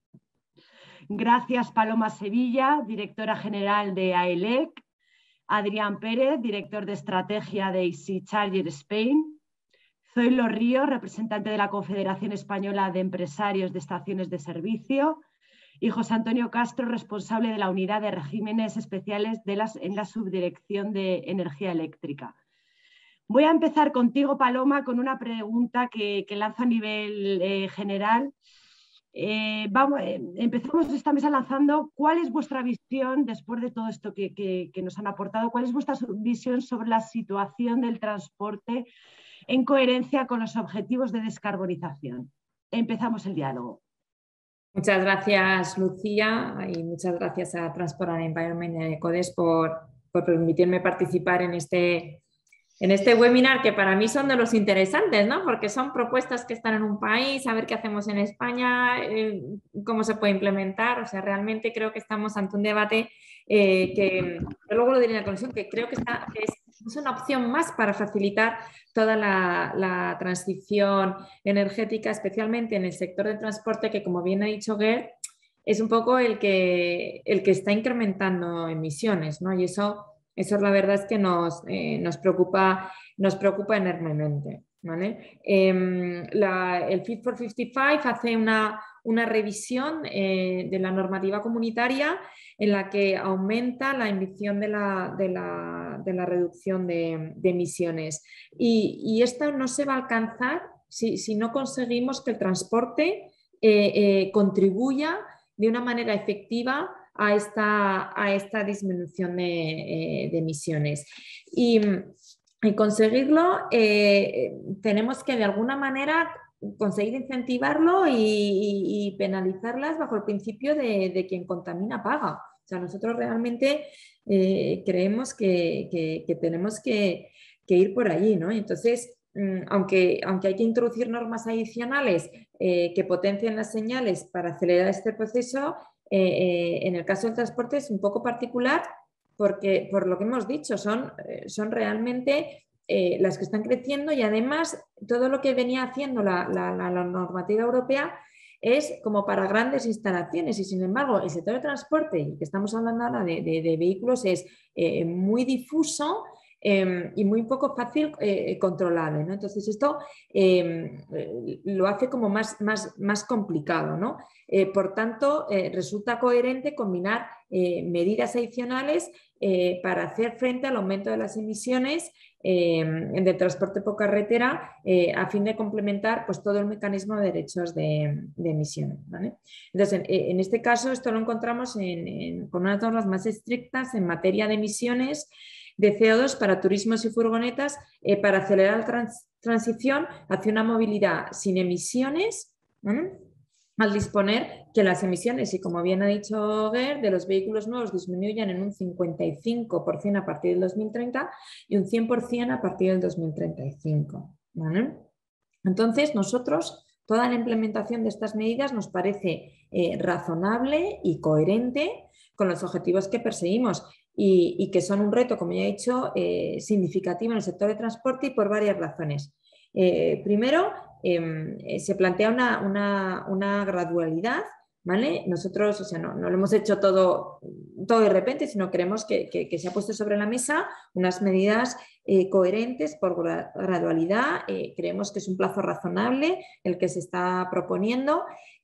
Gracias, Paloma Sevilla, directora general de A E L E C, Adrián Pérez, director de estrategia de Easy Charger Spain, Zoilo Río, representante de la Confederación Española de Empresarios de Estaciones de Servicio, y José Antonio Castro, responsable de la Unidad de Regímenes Especiales de las, en la Subdirección de Energía Eléctrica. Voy a empezar contigo, Paloma, con una pregunta que, que lanzo a nivel eh, general. Eh, vamos, eh, empezamos esta mesa lanzando cuál es vuestra visión, después de todo esto que, que, que nos han aportado, cuál es vuestra visión sobre la situación del transporte en coherencia con los objetivos de descarbonización. Empezamos el diálogo. Muchas gracias, Lucía, y muchas gracias a Transport and Environment y a ECODES por, por permitirme participar en este, en este webinar, que para mí son de los interesantes, ¿no? Porque son propuestas que están en un país, a ver qué hacemos en España, eh, cómo se puede implementar. O sea, realmente creo que estamos ante un debate eh, que, yo luego lo diré en la comisión, que creo que, está, que es, es una opción más para facilitar toda la, la transición energética, especialmente en el sector del transporte, que, como bien ha dicho Gerd, es un poco el que, el que está incrementando emisiones, ¿no? Y eso... Eso la verdad es que nos, eh, nos, preocupa, nos preocupa enormemente, ¿vale? Eh, la, el Fit for cincuenta y cinco hace una, una revisión eh, de la normativa comunitaria en la que aumenta la ambición de la, de la, de la reducción de, de emisiones. Y, y esto no se va a alcanzar si, si no conseguimos que el transporte eh, eh, contribuya de una manera efectiva a esta, a esta disminución de, eh, de emisiones. Y, y conseguirlo, eh, tenemos que de alguna manera conseguir incentivarlo y, y, y penalizarlas bajo el principio de, de quien contamina paga. O sea, nosotros realmente eh, creemos que, que, que tenemos que, que ir por allí, ¿no? Entonces, aunque, aunque hay que introducir normas adicionales eh, que potencien las señales para acelerar este proceso, Eh, eh, en el caso del transporte es un poco particular porque, por lo que hemos dicho, son, son realmente eh, las que están creciendo, y además todo lo que venía haciendo la, la, la, la normativa europea es como para grandes instalaciones y, sin embargo, el sector de transporte, y que estamos hablando ahora de, de, de vehículos, es eh, muy difuso eh, y muy poco fácil eh, controlable, ¿no? Entonces, esto eh, lo hace como más, más, más complicado, ¿no? Eh, por tanto, eh, resulta coherente combinar eh, medidas adicionales eh, para hacer frente al aumento de las emisiones Eh, del transporte por carretera eh, a fin de complementar pues, todo el mecanismo de derechos de, de emisión, ¿vale? Entonces, en, en este caso, esto lo encontramos en, en, con unas normas más estrictas en materia de emisiones de C O dos para turismos y furgonetas eh, para acelerar la trans, transición hacia una movilidad sin emisiones, ¿vale? Al disponer que las emisiones, y como bien ha dicho Gerd, de los vehículos nuevos disminuyan en un cincuenta y cinco por ciento a partir del dos mil treinta y un cien por ciento a partir del dos mil treinta y cinco. ¿Vale? Entonces, nosotros, toda la implementación de estas medidas nos parece eh, razonable y coherente con los objetivos que perseguimos y, y que son un reto, como ya he dicho, eh, significativo en el sector de transporte y por varias razones. Eh, primero, eh, se plantea una, una, una gradualidad, ¿vale? Nosotros, o sea, no, no lo hemos hecho todo, todo de repente, sino creemos que, que, que se ha puesto sobre la mesa unas medidas eh, coherentes por gradualidad. Eh, creemos que es un plazo razonable el que se está proponiendo.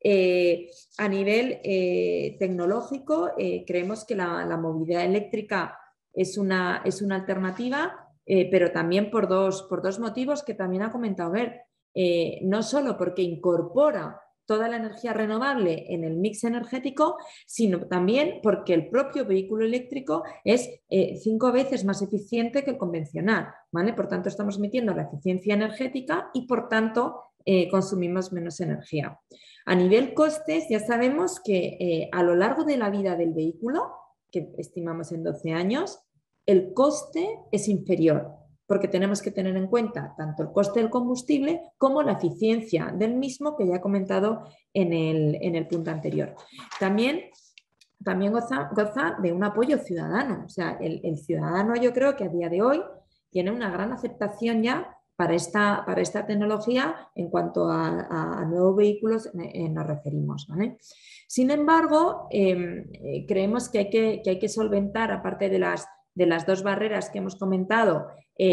Eh, a nivel eh, tecnológico, eh, creemos que la, la movilidad eléctrica es una, es una alternativa. Eh, pero también por dos, por dos motivos que también ha comentado Gerd. Eh, no solo porque incorpora toda la energía renovable en el mix energético, sino también porque el propio vehículo eléctrico es eh, cinco veces más eficiente que el convencional, ¿vale? Por tanto, estamos metiendo la eficiencia energética y, por tanto, eh, consumimos menos energía. A nivel costes, ya sabemos que eh, a lo largo de la vida del vehículo, que estimamos en doce años, el coste es inferior, porque tenemos que tener en cuenta tanto el coste del combustible como la eficiencia del mismo, que ya he comentado en el, en el punto anterior. También, también goza, goza de un apoyo ciudadano. O sea, el, el ciudadano, yo creo que a día de hoy tiene una gran aceptación ya para esta, para esta tecnología en cuanto a, a nuevos vehículos eh, nos referimos, ¿vale? Sin embargo, eh, creemos que hay que, que hay que solventar, aparte de las de las dos barreras que hemos comentado,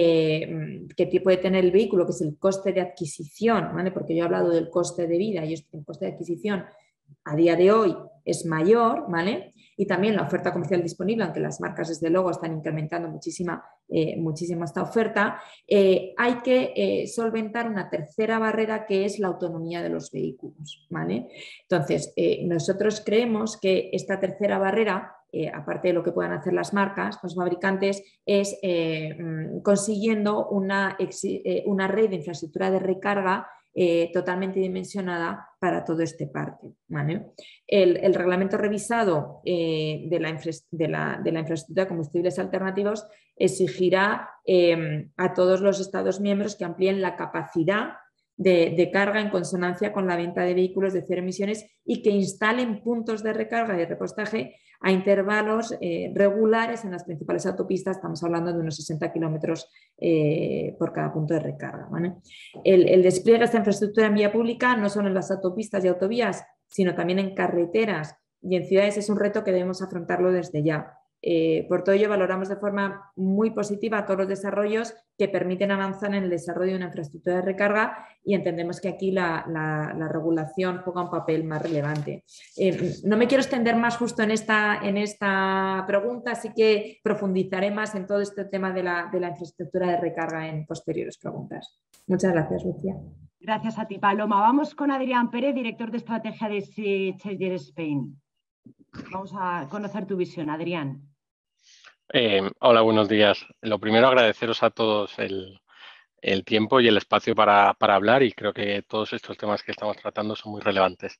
eh, que puede tener el vehículo, que es el coste de adquisición, ¿vale? Porque yo he hablado del coste de vida y el coste de adquisición a día de hoy es mayor, ¿vale? Y también la oferta comercial disponible, aunque las marcas desde luego están incrementando muchísima, eh, muchísima esta oferta, eh, hay que eh, solventar una tercera barrera, que es la autonomía de los vehículos, ¿vale? Entonces, eh, nosotros creemos que esta tercera barrera, Eh, aparte de lo que puedan hacer las marcas, los fabricantes, es eh, consiguiendo una, eh, una red de infraestructura de recarga eh, totalmente dimensionada para todo este parque, ¿vale? El, el reglamento revisado eh, de, la de, la, de la infraestructura de combustibles alternativos exigirá eh, a todos los Estados miembros que amplíen la capacidad De, de carga en consonancia con la venta de vehículos de cero emisiones y que instalen puntos de recarga y repostaje a intervalos eh, regulares en las principales autopistas. Estamos hablando de unos sesenta kilómetros eh, por cada punto de recarga, ¿vale? El, el despliegue de esta infraestructura en vía pública, no solo en las autopistas y autovías, sino también en carreteras y en ciudades, es un reto que debemos afrontarlo desde ya. Eh, por todo ello, valoramos de forma muy positiva todos los desarrollos que permiten avanzar en el desarrollo de una infraestructura de recarga, y entendemos que aquí la, la, la regulación juega un papel más relevante. Eh, no me quiero extender más justo en esta, en esta pregunta, así que profundizaré más en todo este tema de la, de la infraestructura de recarga en posteriores preguntas. Muchas gracias, Lucía. Gracias a ti, Paloma. Vamos con Adrián Pérez, director de estrategia de Charger Spain. Vamos a conocer tu visión, Adrián. Eh, hola, buenos días. Lo primero, agradeceros a todos el, el tiempo y el espacio para, para hablar, y creo que todos estos temas que estamos tratando son muy relevantes.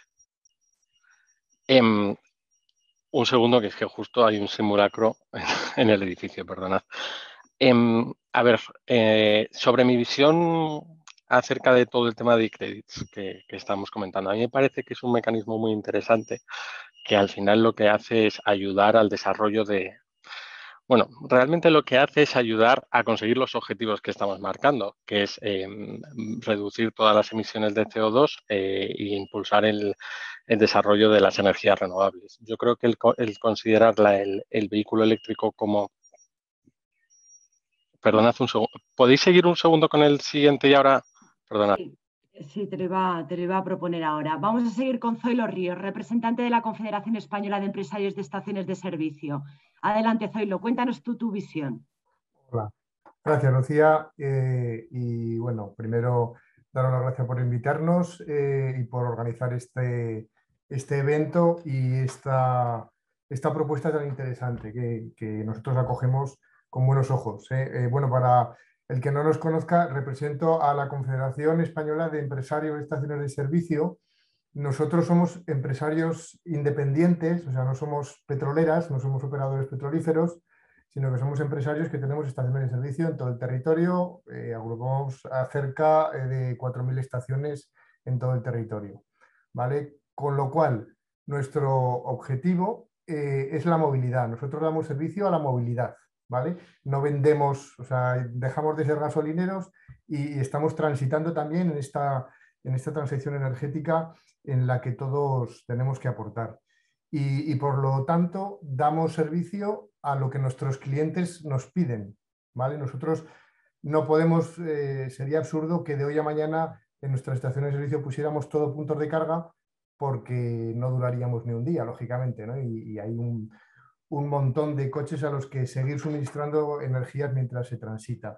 Eh, un segundo, que es que justo hay un simulacro en el edificio, perdonad. Eh, a ver, eh, sobre mi visión acerca de todo el tema de e-credits que, que estamos comentando, a mí me parece que es un mecanismo muy interesante que al final lo que hace es ayudar al desarrollo de Bueno, realmente lo que hace es ayudar a conseguir los objetivos que estamos marcando, que es eh, reducir todas las emisiones de C O dos eh, e impulsar el, el desarrollo de las energías renovables. Yo creo que el, el considerar la, el, el vehículo eléctrico como... Perdonad un segundo. ¿Podéis seguir un segundo con el siguiente y ahora? Perdonad. Sí, sí, te lo iba, te lo iba a proponer ahora. Vamos a seguir con Zoilo Ríos, representante de la Confederación Española de Empresarios de Estaciones de Servicio. Adelante, Zoilo, cuéntanos tú tu visión. Hola, gracias, Lucía. Eh, y bueno, primero daros las gracias por invitarnos eh, y por organizar este, este evento y esta, esta propuesta tan interesante que, que nosotros acogemos con buenos ojos. ¿eh? Eh, bueno, para el que no nos conozca, represento a la Confederación Española de Empresarios de Estaciones de Servicio. Nosotros somos empresarios independientes, o sea, no somos petroleras, no somos operadores petrolíferos, sino que somos empresarios que tenemos estaciones de servicio en todo el territorio. Eh, agrupamos a cerca de cuatro mil estaciones en todo el territorio, ¿vale? Con lo cual, nuestro objetivo eh, es la movilidad. Nosotros damos servicio a la movilidad, ¿vale? No vendemos, o sea, dejamos de ser gasolineros y, y estamos transitando también en esta, en esta transición energética en la que todos tenemos que aportar. Y, y por lo tanto damos servicio a lo que nuestros clientes nos piden, ¿vale? Nosotros no podemos, eh, sería absurdo que de hoy a mañana en nuestras estaciones de servicio pusiéramos todo puntos de carga porque no duraríamos ni un día, lógicamente, ¿no? Y, y hay un, un montón de coches a los que seguir suministrando energías mientras se transita.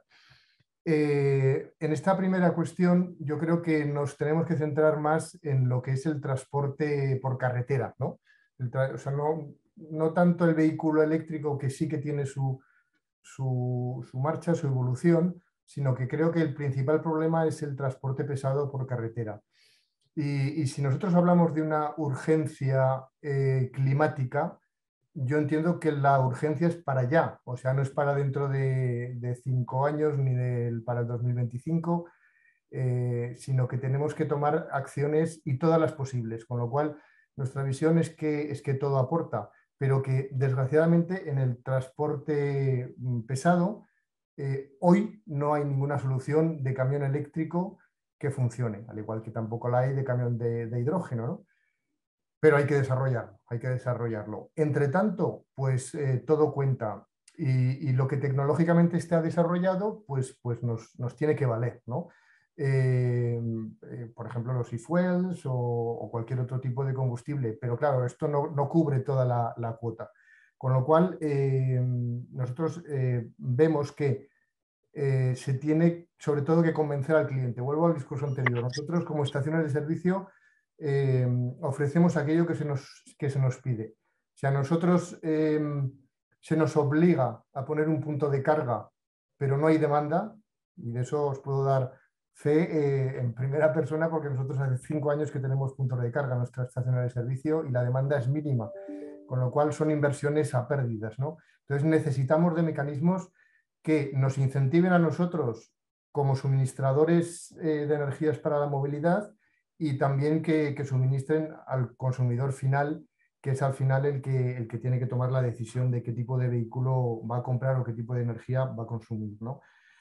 Eh, en esta primera cuestión yo creo que nos tenemos que centrar más en lo que es el transporte por carretera, ¿no? El o sea, no, no tanto el vehículo eléctrico, que sí que tiene su, su, su marcha, su evolución, sino que creo que el principal problema es el transporte pesado por carretera. Y, y si nosotros hablamos de una urgencia eh, climática, yo entiendo que la urgencia es para allá, o sea, no es para dentro de, de cinco años ni del, para el dos mil veinticinco, eh, sino que tenemos que tomar acciones y todas las posibles, con lo cual nuestra visión es que, es que todo aporta, pero que desgraciadamente en el transporte pesado eh, hoy no hay ninguna solución de camión eléctrico que funcione, al igual que tampoco la hay de camión de, de hidrógeno, ¿no? Pero hay que desarrollarlo, hay que desarrollarlo. Entre tanto, pues eh, todo cuenta y, y lo que tecnológicamente está desarrollado, pues, pues nos, nos tiene que valer, ¿no? Eh, eh, por ejemplo, los e-fuels o, o cualquier otro tipo de combustible, pero claro, esto no, no cubre toda la, la cuota. Con lo cual, eh, nosotros eh, vemos que eh, se tiene sobre todo que convencer al cliente. Vuelvo al discurso anterior. Nosotros como estaciones de servicio eh, ofrecemos aquello que se, nos, que se nos pide. Si a nosotros eh, se nos obliga a poner un punto de carga, pero no hay demanda, y de eso os puedo dar fe eh, en primera persona, porque nosotros hace cinco años que tenemos puntos de carga en nuestra estación de servicio y la demanda es mínima, con lo cual son inversiones a pérdidas, ¿no? Entonces necesitamos de mecanismos que nos incentiven a nosotros como suministradores eh, de energías para la movilidad y también que, que suministren al consumidor final, que es al final el que, el que tiene que tomar la decisión de qué tipo de vehículo va a comprar o qué tipo de energía va a consumir, ¿no?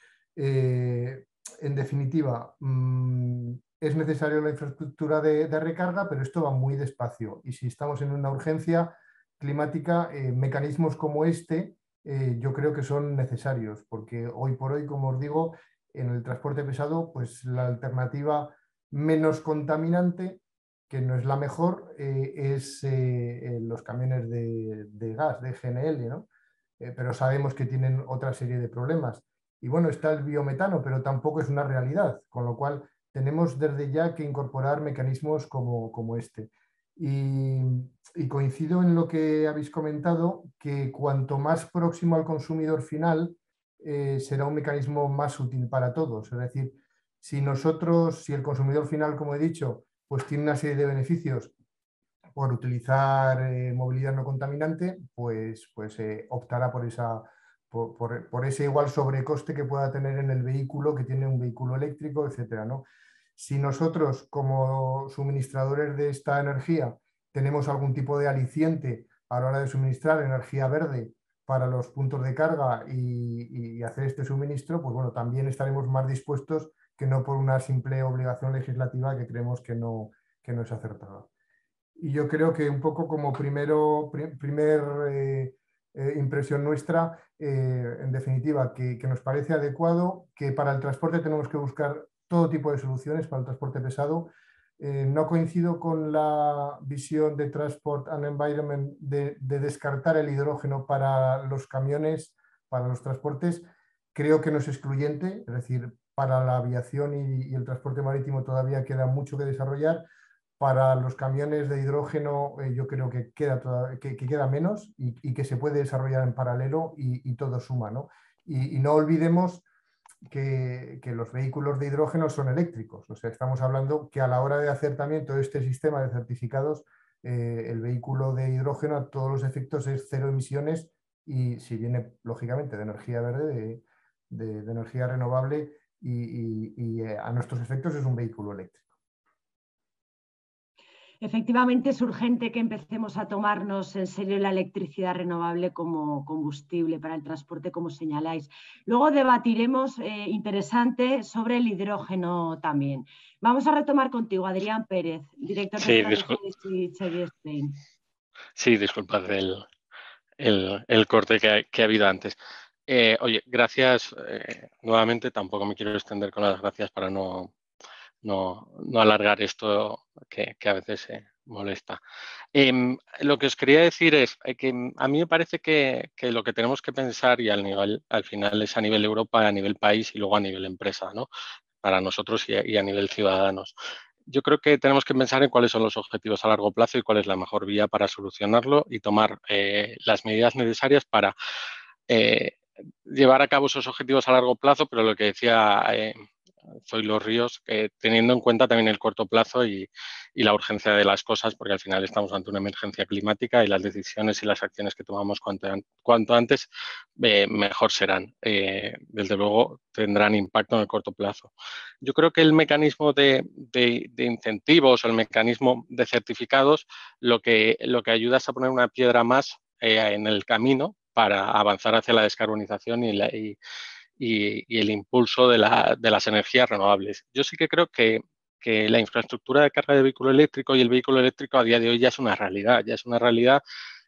Eh, en definitiva, mmm, es necesaria la infraestructura de, de recarga, pero esto va muy despacio. Y si estamos en una urgencia climática, eh, mecanismos como este eh, yo creo que son necesarios, porque hoy por hoy, como os digo, en el transporte pesado, pues la alternativa menos contaminante, que no es la mejor, eh, es eh, los camiones de, de gas, de G N L, ¿no? Eh, pero sabemos que tienen otra serie de problemas. Y bueno, está el biometano, pero tampoco es una realidad, con lo cual tenemos desde ya que incorporar mecanismos como, como este. Y, y coincido en lo que habéis comentado, que cuanto más próximo al consumidor final, eh, será un mecanismo más útil para todos. Es decir, si nosotros, si el consumidor final, como he dicho, pues tiene una serie de beneficios por utilizar eh, movilidad no contaminante, pues, pues eh, optará por, esa, por, por, por ese igual sobrecoste que pueda tener en el vehículo, que tiene un vehículo eléctrico, etcétera, ¿no? Si nosotros, como suministradores de esta energía, tenemos algún tipo de aliciente a la hora de suministrar energía verde para los puntos de carga y, y hacer este suministro, pues bueno, también estaremos más dispuestos que no por una simple obligación legislativa que creemos que no, que no es acertada. Y yo creo que un poco como primero, prim, primer eh, eh, impresión nuestra, eh, en definitiva, que, que nos parece adecuado, que para el transporte tenemos que buscar todo tipo de soluciones para el transporte pesado. Eh, no coincido con la visión de Transport and Environment de, de descartar el hidrógeno para los camiones, para los transportes. Creo que no es excluyente, es decir, para la aviación y, y el transporte marítimo todavía queda mucho que desarrollar. Para los camiones de hidrógeno eh, yo creo que queda, toda, que, que queda menos y, y que se puede desarrollar en paralelo y, y todo suma, ¿no? Y, y no olvidemos que, que los vehículos de hidrógeno son eléctricos. O sea, estamos hablando que a la hora de hacer también todo este sistema de certificados, eh, el vehículo de hidrógeno a todos los efectos es cero emisiones y si viene, lógicamente, de energía verde, de, de, de energía renovable y, y, y eh, a nuestros efectos es un vehículo eléctrico. Efectivamente, es urgente que empecemos a tomarnos en serio la electricidad renovable como combustible para el transporte, como señaláis. Luego debatiremos eh, interesante sobre el hidrógeno también. Vamos a retomar contigo, Adrián Pérez, director sí, de Estrategia de Chery Spain. Sí, disculpad el, el, el corte que ha, que ha habido antes. Eh, oye, gracias eh, nuevamente. Tampoco me quiero extender con las gracias para no... No, no alargar esto que, que a veces se molesta. Eh, lo que os quería decir es que a mí me parece que, que lo que tenemos que pensar y al, nivel, al final es a nivel Europa, a nivel país y luego a nivel empresa, ¿no? Para nosotros y a, y a nivel ciudadanos. Yo creo que tenemos que pensar en cuáles son los objetivos a largo plazo y cuál es la mejor vía para solucionarlo y tomar eh, las medidas necesarias para eh, llevar a cabo esos objetivos a largo plazo, pero lo que decía eh, Zoilo Ríos, eh, teniendo en cuenta también el corto plazo y, y la urgencia de las cosas, porque al final estamos ante una emergencia climática y las decisiones y las acciones que tomamos cuanto, cuanto antes eh, mejor serán. Eh, desde luego tendrán impacto en el corto plazo. Yo creo que el mecanismo de, de, de incentivos o el mecanismo de certificados lo que, lo que ayuda es a poner una piedra más eh, en el camino para avanzar hacia la descarbonización y, la, y, y, y el impulso de, la, de las energías renovables. Yo sí que creo que, que la infraestructura de carga de vehículo eléctrico y el vehículo eléctrico a día de hoy ya es una realidad, ya es una realidad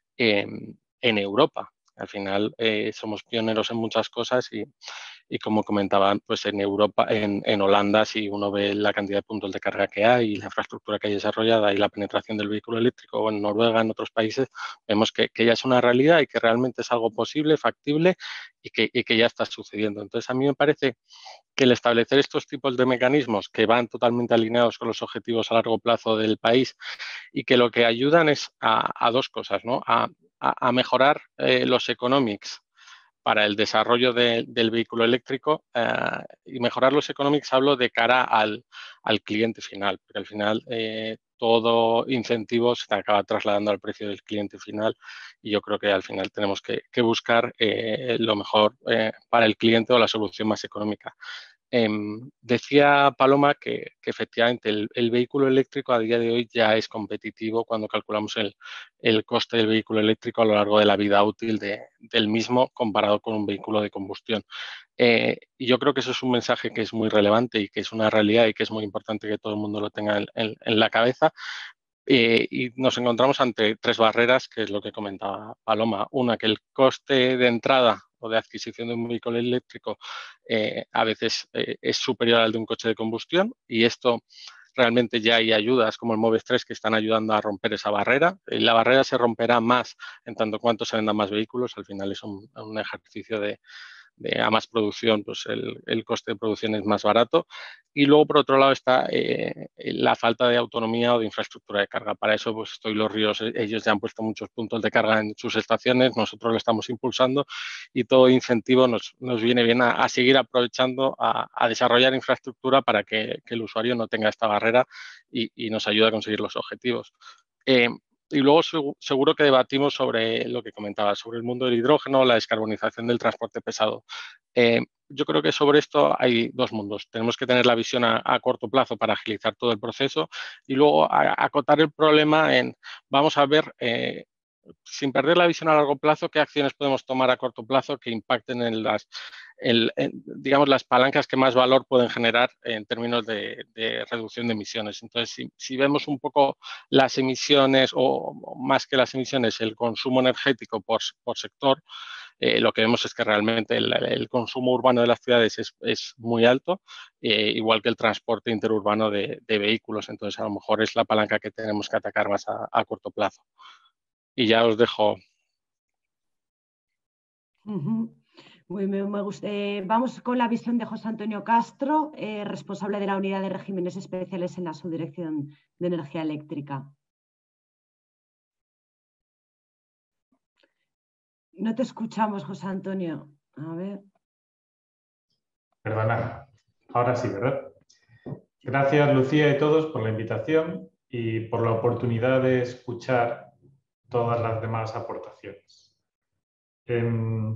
en, en Europa. Al final eh, somos pioneros en muchas cosas y, y como comentaban, pues en Europa, en, en Holanda, si uno ve la cantidad de puntos de carga que hay y la infraestructura que hay desarrollada y la penetración del vehículo eléctrico, o en Noruega, en otros países, vemos que, que ya es una realidad y que realmente es algo posible, factible y que, y que ya está sucediendo. Entonces, a mí me parece que el establecer estos tipos de mecanismos que van totalmente alineados con los objetivos a largo plazo del país y que lo que ayudan es a, a dos cosas, ¿no? A, a, a mejorar eh, los economics para el desarrollo de, del vehículo eléctrico eh, y mejorar los economics hablo de cara al, al cliente final, porque al final eh, todo incentivo se acaba trasladando al precio del cliente final y yo creo que al final tenemos que, que buscar eh, lo mejor eh, para el cliente o la solución más económica. Eh, decía Paloma que, que efectivamente el, el vehículo eléctrico a día de hoy ya es competitivo cuando calculamos el, el coste del vehículo eléctrico a lo largo de la vida útil de, del mismo comparado con un vehículo de combustión. Eh, y yo creo que eso es un mensaje que es muy relevante y que es una realidad y que es muy importante que todo el mundo lo tenga en, en, en la cabeza. Eh, y nos encontramos ante tres barreras, que es lo que comentaba Paloma. Una, que el coste de entrada o de adquisición de un vehículo eléctrico eh, a veces eh, es superior al de un coche de combustión y esto realmente ya hay ayudas como el MOVES tres que están ayudando a romper esa barrera. Y la barrera se romperá más en tanto cuanto se vendan más vehículos. Al final es un, un ejercicio de, de a más producción, pues el, el coste de producción es más barato. Y luego, por otro lado, está eh, la falta de autonomía o de infraestructura de carga. Para eso, pues estoy los ríos, ellos ya han puesto muchos puntos de carga en sus estaciones, nosotros lo estamos impulsando y todo incentivo nos, nos viene bien a, a seguir aprovechando, a, a desarrollar infraestructura para que, que el usuario no tenga esta barrera y, y nos ayude a conseguir los objetivos. Eh, Y luego seguro que debatimos sobre lo que comentaba, sobre el mundo del hidrógeno, la descarbonización del transporte pesado. Eh, yo creo que sobre esto hay dos mundos. Tenemos que tener la visión a, a corto plazo para agilizar todo el proceso y luego a, a acotar el problema en, vamos a ver eh, sin perder la visión a largo plazo, qué acciones podemos tomar a corto plazo que impacten en las, en, en, digamos, las palancas que más valor pueden generar en términos de, de reducción de emisiones. Entonces, si, si vemos un poco las emisiones o, o más que las emisiones, el consumo energético por, por sector, Eh, lo que vemos es que realmente el, el consumo urbano de las ciudades es, es muy alto, eh, igual que el transporte interurbano de, de vehículos. Entonces, a lo mejor es la palanca que tenemos que atacar más a, a corto plazo. Y ya os dejo. Uh-huh. Muy, me, me gusta. Eh, vamos con la visión de José Antonio Castro, eh, responsable de la Unidad de Regímenes Especiales en la Subdirección de Energía Eléctrica. No te escuchamos, José Antonio. A ver. Perdona, ahora sí, ¿verdad? Gracias, Lucía y todos, por la invitación y por la oportunidad de escuchar todas las demás aportaciones. Eh,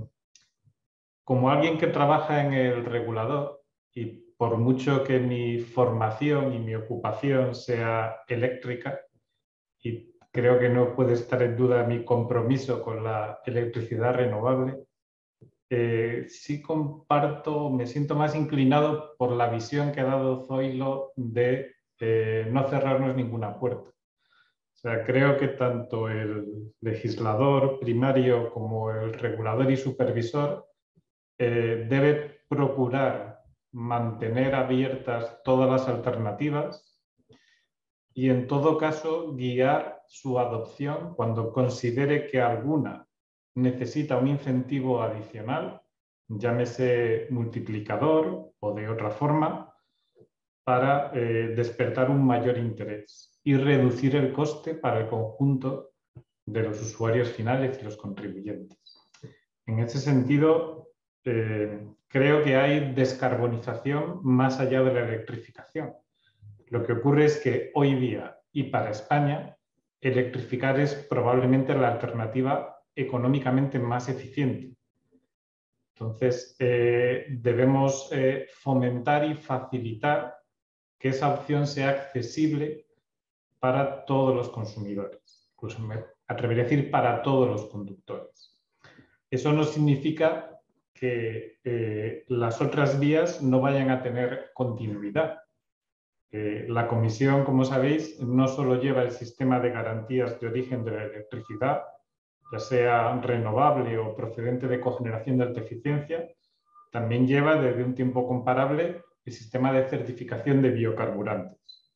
como alguien que trabaja en el regulador, y por mucho que mi formación y mi ocupación sea eléctrica, y creo que no puede estar en duda mi compromiso con la electricidad renovable, Eh, sí comparto, me siento más inclinado por la visión que ha dado Zoilo de eh, no cerrarnos ninguna puerta. O sea, creo que tanto el legislador primario como el regulador y supervisor eh, debe procurar mantener abiertas todas las alternativas y en todo caso guiar su adopción cuando considere que alguna necesita un incentivo adicional, llámese multiplicador o de otra forma, para eh, despertar un mayor interés y reducir el coste para el conjunto de los usuarios finales y los contribuyentes. En ese sentido, eh, creo que hay descarbonización más allá de la electrificación. Lo que ocurre es que hoy día y para España, electrificar es probablemente la alternativa económicamente más eficiente. Entonces, eh, debemos eh, fomentar y facilitar que esa opción sea accesible para todos los consumidores. Incluso me atrevería a decir para todos los conductores. Eso no significa que eh, las otras vías no vayan a tener continuidad. Eh, la Comisión, como sabéis, no solo lleva el sistema de garantías de origen de la electricidad, ya sea renovable o procedente de cogeneración de alta eficiencia, también lleva desde un tiempo comparable el sistema de certificación de biocarburantes.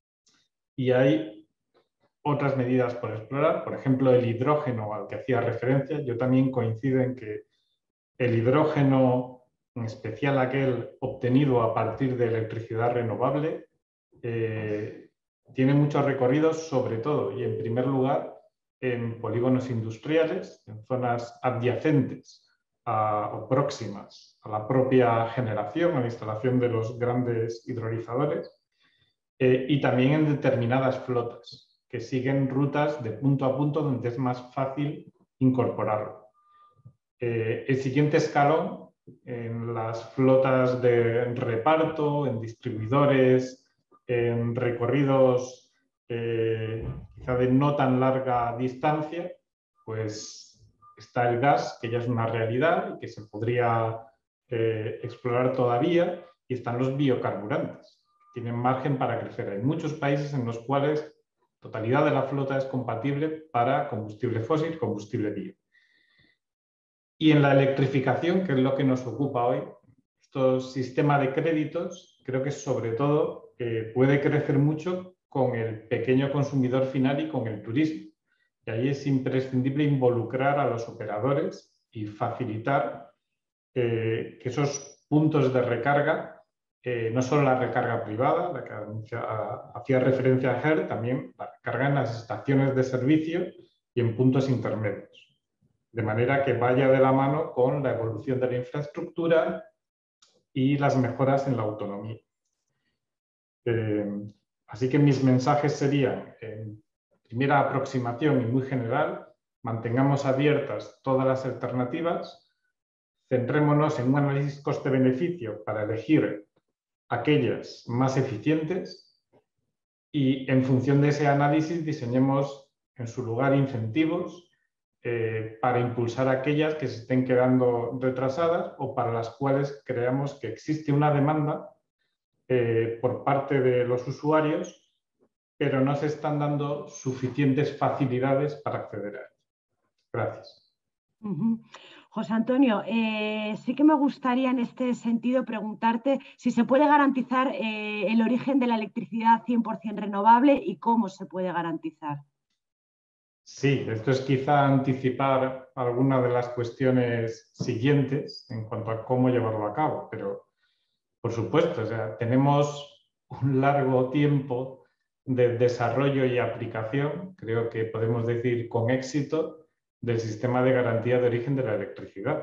Y hay otras medidas por explorar, por ejemplo, el hidrógeno al que hacía referencia. Yo también coincido en que el hidrógeno, en especial aquel obtenido a partir de electricidad renovable, eh, tiene muchos recorridos, sobre todo y en primer lugar, en polígonos industriales, en zonas adyacentes a, o próximas a la propia generación, a la instalación de los grandes hidrolizadores, eh, y también en determinadas flotas que siguen rutas de punto a punto donde es más fácil incorporarlo. Eh, el siguiente escalón, en las flotas de reparto, en distribuidores, en recorridos Eh, quizá de no tan larga distancia, pues está el gas, que ya es una realidad y que se podría eh, explorar todavía, y están los biocarburantes, que tienen margen para crecer. Hay muchos países en los cuales la totalidad de la flota es compatible para combustible fósil, combustible bio. Y en la electrificación, que es lo que nos ocupa hoy, este sistema de créditos, creo que sobre todo eh, puede crecer mucho con el pequeño consumidor final y con el turismo. Y ahí es imprescindible involucrar a los operadores y facilitar eh, que esos puntos de recarga, eh, no solo la recarga privada, la que hacía referencia a Ger, también la recarga en las estaciones de servicio y en puntos intermedios. De manera que vaya de la mano con la evolución de la infraestructura y las mejoras en la autonomía. Eh, Así que mis mensajes serían, en primera aproximación y muy general, mantengamos abiertas todas las alternativas, centrémonos en un análisis coste-beneficio para elegir aquellas más eficientes y en función de ese análisis diseñemos en su lugar incentivos eh, para impulsar aquellas que se estén quedando retrasadas o para las cuales creamos que existe una demanda eh, por parte de los usuarios, pero no se están dando suficientes facilidades para acceder a ello. Gracias. Uh-huh. José Antonio, eh, sí que me gustaría en este sentido preguntarte si se puede garantizar eh, el origen de la electricidad cien por cien renovable y cómo se puede garantizar. Sí, esto es quizá anticipar algunas de las cuestiones siguientes en cuanto a cómo llevarlo a cabo, pero por supuesto, o sea, tenemos un largo tiempo de desarrollo y aplicación, creo que podemos decir con éxito, del sistema de garantía de origen de la electricidad.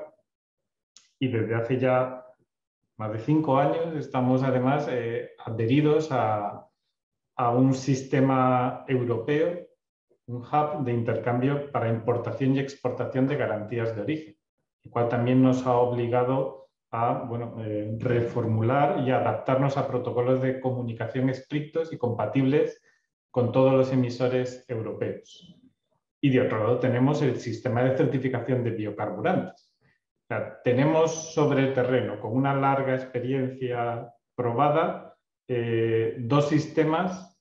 Y desde hace ya más de cinco años estamos además eh, adheridos a, a un sistema europeo, un hub de intercambio para importación y exportación de garantías de origen, el cual también nos ha obligado a bueno, eh, reformular y adaptarnos a protocolos de comunicación estrictos y compatibles con todos los emisores europeos. Y de otro lado tenemos el sistema de certificación de biocarburantes. O sea, tenemos sobre el terreno, con una larga experiencia probada, eh, dos sistemas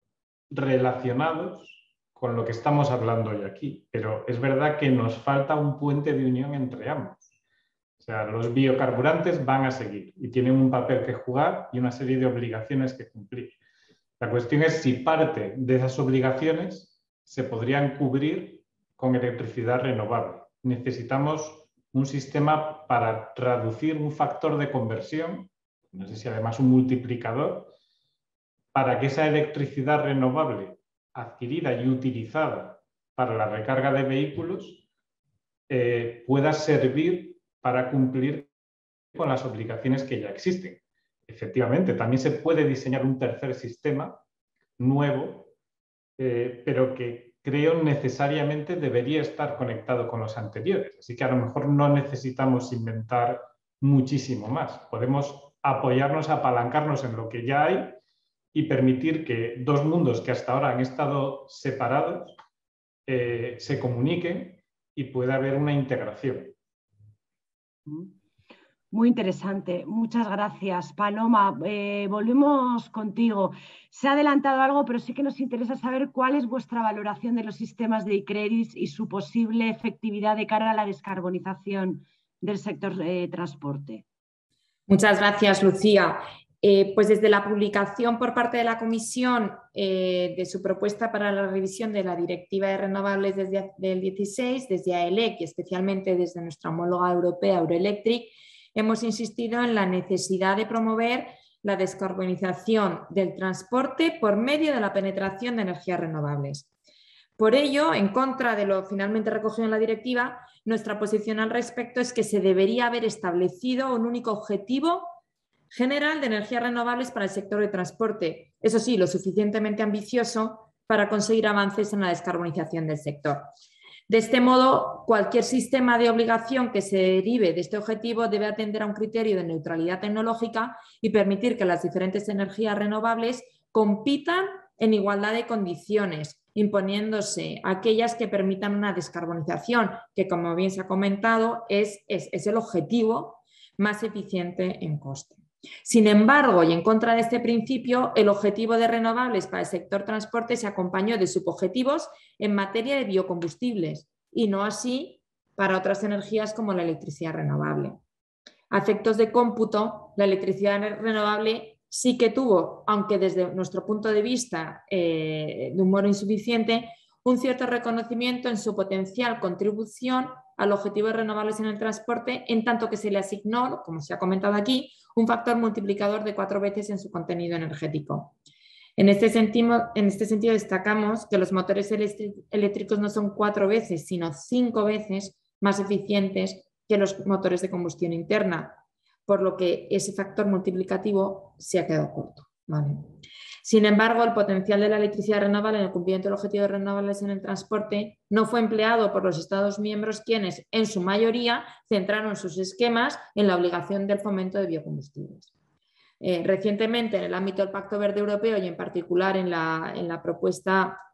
relacionados con lo que estamos hablando hoy aquí, pero es verdad que nos falta un puente de unión entre ambos. O sea, los biocarburantes van a seguir y tienen un papel que jugar y una serie de obligaciones que cumplir. La cuestión es si parte de esas obligaciones se podrían cubrir con electricidad renovable. Necesitamos un sistema para traducir un factor de conversión, no sé si además un multiplicador, para que esa electricidad renovable adquirida y utilizada para la recarga de vehículos eh, pueda servir para cumplir con las obligaciones que ya existen. Efectivamente, también se puede diseñar un tercer sistema nuevo, eh, pero que creo necesariamente debería estar conectado con los anteriores. Así que a lo mejor no necesitamos inventar muchísimo más. Podemos apoyarnos, apalancarnos en lo que ya hay y permitir que dos mundos que hasta ahora han estado separados eh, se comuniquen y pueda haber una integración. Muy interesante. Muchas gracias, Paloma. Eh, volvemos contigo. Se ha adelantado algo, pero sí que nos interesa saber cuál es vuestra valoración de los sistemas de e-credits y su posible efectividad de cara a la descarbonización del sector eh, transporte. Muchas gracias, Lucía. Eh, pues desde la publicación por parte de la Comisión eh, de su propuesta para la revisión de la Directiva de Renovables desde el dieciséis, desde A E L E C y especialmente desde nuestra homóloga europea Euroelectric, hemos insistido en la necesidad de promover la descarbonización del transporte por medio de la penetración de energías renovables. Por ello, en contra de lo finalmente recogido en la directiva, nuestra posición al respecto es que se debería haber establecido un único objetivo general de energías renovables para el sector de transporte, eso sí, lo suficientemente ambicioso para conseguir avances en la descarbonización del sector. De este modo, cualquier sistema de obligación que se derive de este objetivo debe atender a un criterio de neutralidad tecnológica y permitir que las diferentes energías renovables compitan en igualdad de condiciones, imponiéndose aquellas que permitan una descarbonización, que como bien se ha comentado es, es, es el objetivo más eficiente en coste. Sin embargo, y en contra de este principio, el objetivo de renovables para el sector transporte se acompañó de subobjetivos en materia de biocombustibles y no así para otras energías como la electricidad renovable. A efectos de cómputo, la electricidad renovable sí que tuvo, aunque desde nuestro punto de vista eh, de un modo insuficiente, un cierto reconocimiento en su potencial contribución al objetivo de renovables en el transporte, en tanto que se le asignó, como se ha comentado aquí, un factor multiplicador de cuatro veces en su contenido energético. En este sentido, en este sentido destacamos que los motores eléctricos no son cuatro veces, sino cinco veces más eficientes que los motores de combustión interna, por lo que ese factor multiplicativo se ha quedado corto. ¿Vale? Sin embargo, el potencial de la electricidad renovable en el cumplimiento del objetivo de renovables en el transporte no fue empleado por los Estados miembros, quienes, en su mayoría, centraron sus esquemas en la obligación del fomento de biocombustibles. Eh, recientemente, en el ámbito del Pacto Verde Europeo y en particular en la, en la propuesta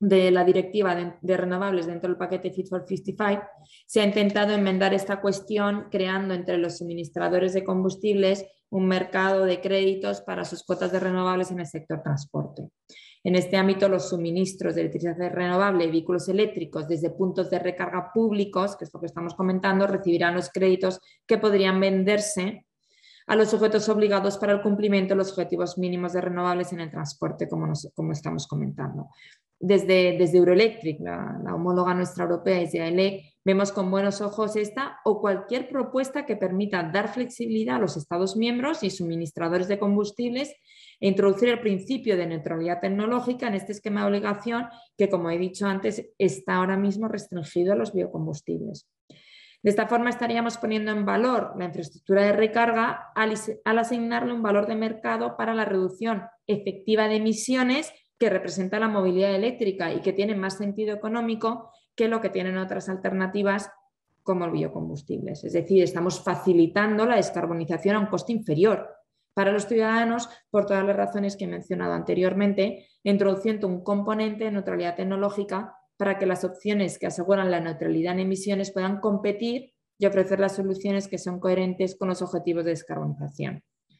de la directiva de, de renovables dentro del paquete Fit for cincuenta y cinco, se ha intentado enmendar esta cuestión creando entre los suministradores de combustibles un mercado de créditos para sus cuotas de renovables en el sector transporte. En este ámbito, los suministros de electricidad renovable y vehículos eléctricos desde puntos de recarga públicos, que es lo que estamos comentando, recibirán los créditos que podrían venderse a los sujetos obligados para el cumplimiento de los objetivos mínimos de renovables en el transporte, como, nos, como estamos comentando. Desde, desde Euroelectric, la, la homóloga nuestra europea y de A E L E C, vemos con buenos ojos esta o cualquier propuesta que permita dar flexibilidad a los Estados miembros y suministradores de combustibles e introducir el principio de neutralidad tecnológica en este esquema de obligación que, como he dicho antes, está ahora mismo restringido a los biocombustibles. De esta forma estaríamos poniendo en valor la infraestructura de recarga al, al asignarle un valor de mercado para la reducción efectiva de emisiones que representa la movilidad eléctrica y que tiene más sentido económico que lo que tienen otras alternativas como el biocombustibles. Es decir, estamos facilitando la descarbonización a un coste inferior para los ciudadanos por todas las razones que he mencionado anteriormente, introduciendo un componente de neutralidad tecnológica para que las opciones que aseguran la neutralidad en emisiones puedan competir y ofrecer las soluciones que son coherentes con los objetivos de descarbonización.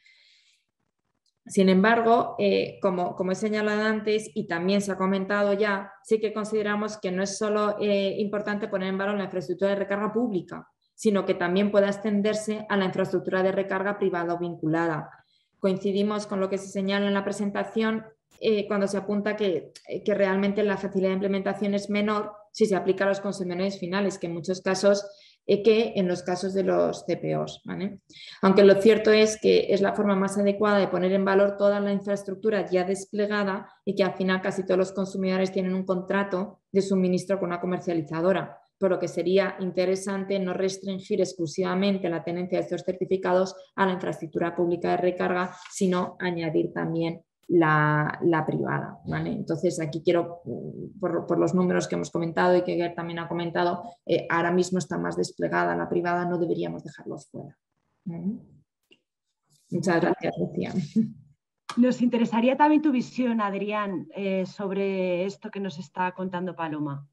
Sin embargo, eh, como, como he señalado antes y también se ha comentado ya, sí que consideramos que no es solo eh, importante poner en valor la infraestructura de recarga pública, sino que también pueda extenderse a la infraestructura de recarga privada o vinculada. Coincidimos con lo que se señala en la presentación eh, cuando se apunta que, que realmente la facilidad de implementación es menor si se aplica a los consumidores finales, que en muchos casos eh, que en los casos de los C P Os, ¿vale? Aunque lo cierto es que es la forma más adecuada de poner en valor toda la infraestructura ya desplegada y que al final casi todos los consumidores tienen un contrato de suministro con una comercializadora, por lo que sería interesante no restringir exclusivamente la tenencia de estos certificados a la infraestructura pública de recarga, sino añadir también la, la privada, ¿vale? Entonces aquí quiero, por, por los números que hemos comentado y que Gert también ha comentado, eh, ahora mismo está más desplegada la privada, no deberíamos dejarlos fuera. ¿Vale? Muchas gracias, Lucía. Nos interesaría también tu visión, Adrián, eh, sobre esto que nos está contando Paloma.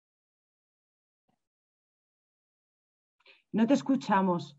No te escuchamos.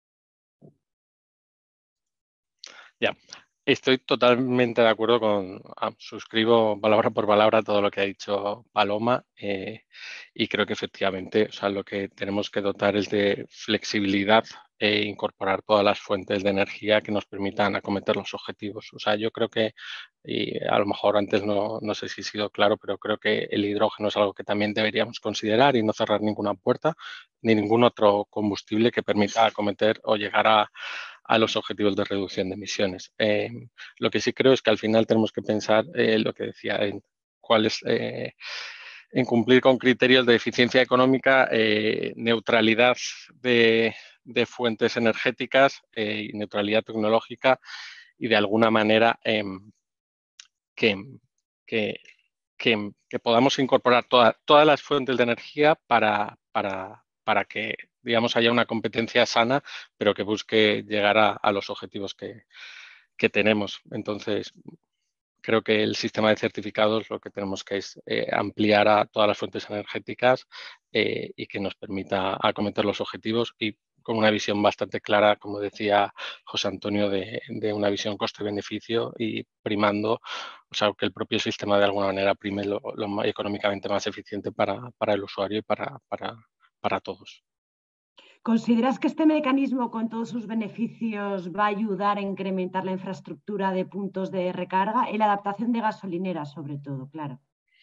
Ya, estoy totalmente de acuerdo con, ah, suscribo palabra por palabra todo lo que ha dicho Paloma eh, y creo que efectivamente, o sea, lo que tenemos que dotar es de flexibilidad e incorporar todas las fuentes de energía que nos permitan acometer los objetivos. O sea, yo creo que, y a lo mejor antes no, no sé si he sido claro, pero creo que el hidrógeno es algo que también deberíamos considerar y no cerrar ninguna puerta, ni ningún otro combustible que permita acometer o llegar a, a los objetivos de reducción de emisiones. Eh, lo que sí creo es que al final tenemos que pensar eh, lo que decía, en cuál es... Eh, en cumplir con criterios de eficiencia económica, eh, neutralidad de, de fuentes energéticas eh, y neutralidad tecnológica y de alguna manera eh, que, que, que, que podamos incorporar toda, todas las fuentes de energía para, para, para que, digamos, haya una competencia sana, pero que busque llegar a, a los objetivos que, que tenemos. Entonces, creo que el sistema de certificados lo que tenemos que es eh, ampliar a todas las fuentes energéticas eh, y que nos permita acometer los objetivos y con una visión bastante clara, como decía José Antonio, de, de una visión coste-beneficio y primando, o sea, que el propio sistema de alguna manera prime lo, lo económicamente más eficiente para, para el usuario y para, para, para todos. ¿Consideras que este mecanismo, con todos sus beneficios, va a ayudar a incrementar la infraestructura de puntos de recarga y la adaptación de gasolineras, sobre todo, claro?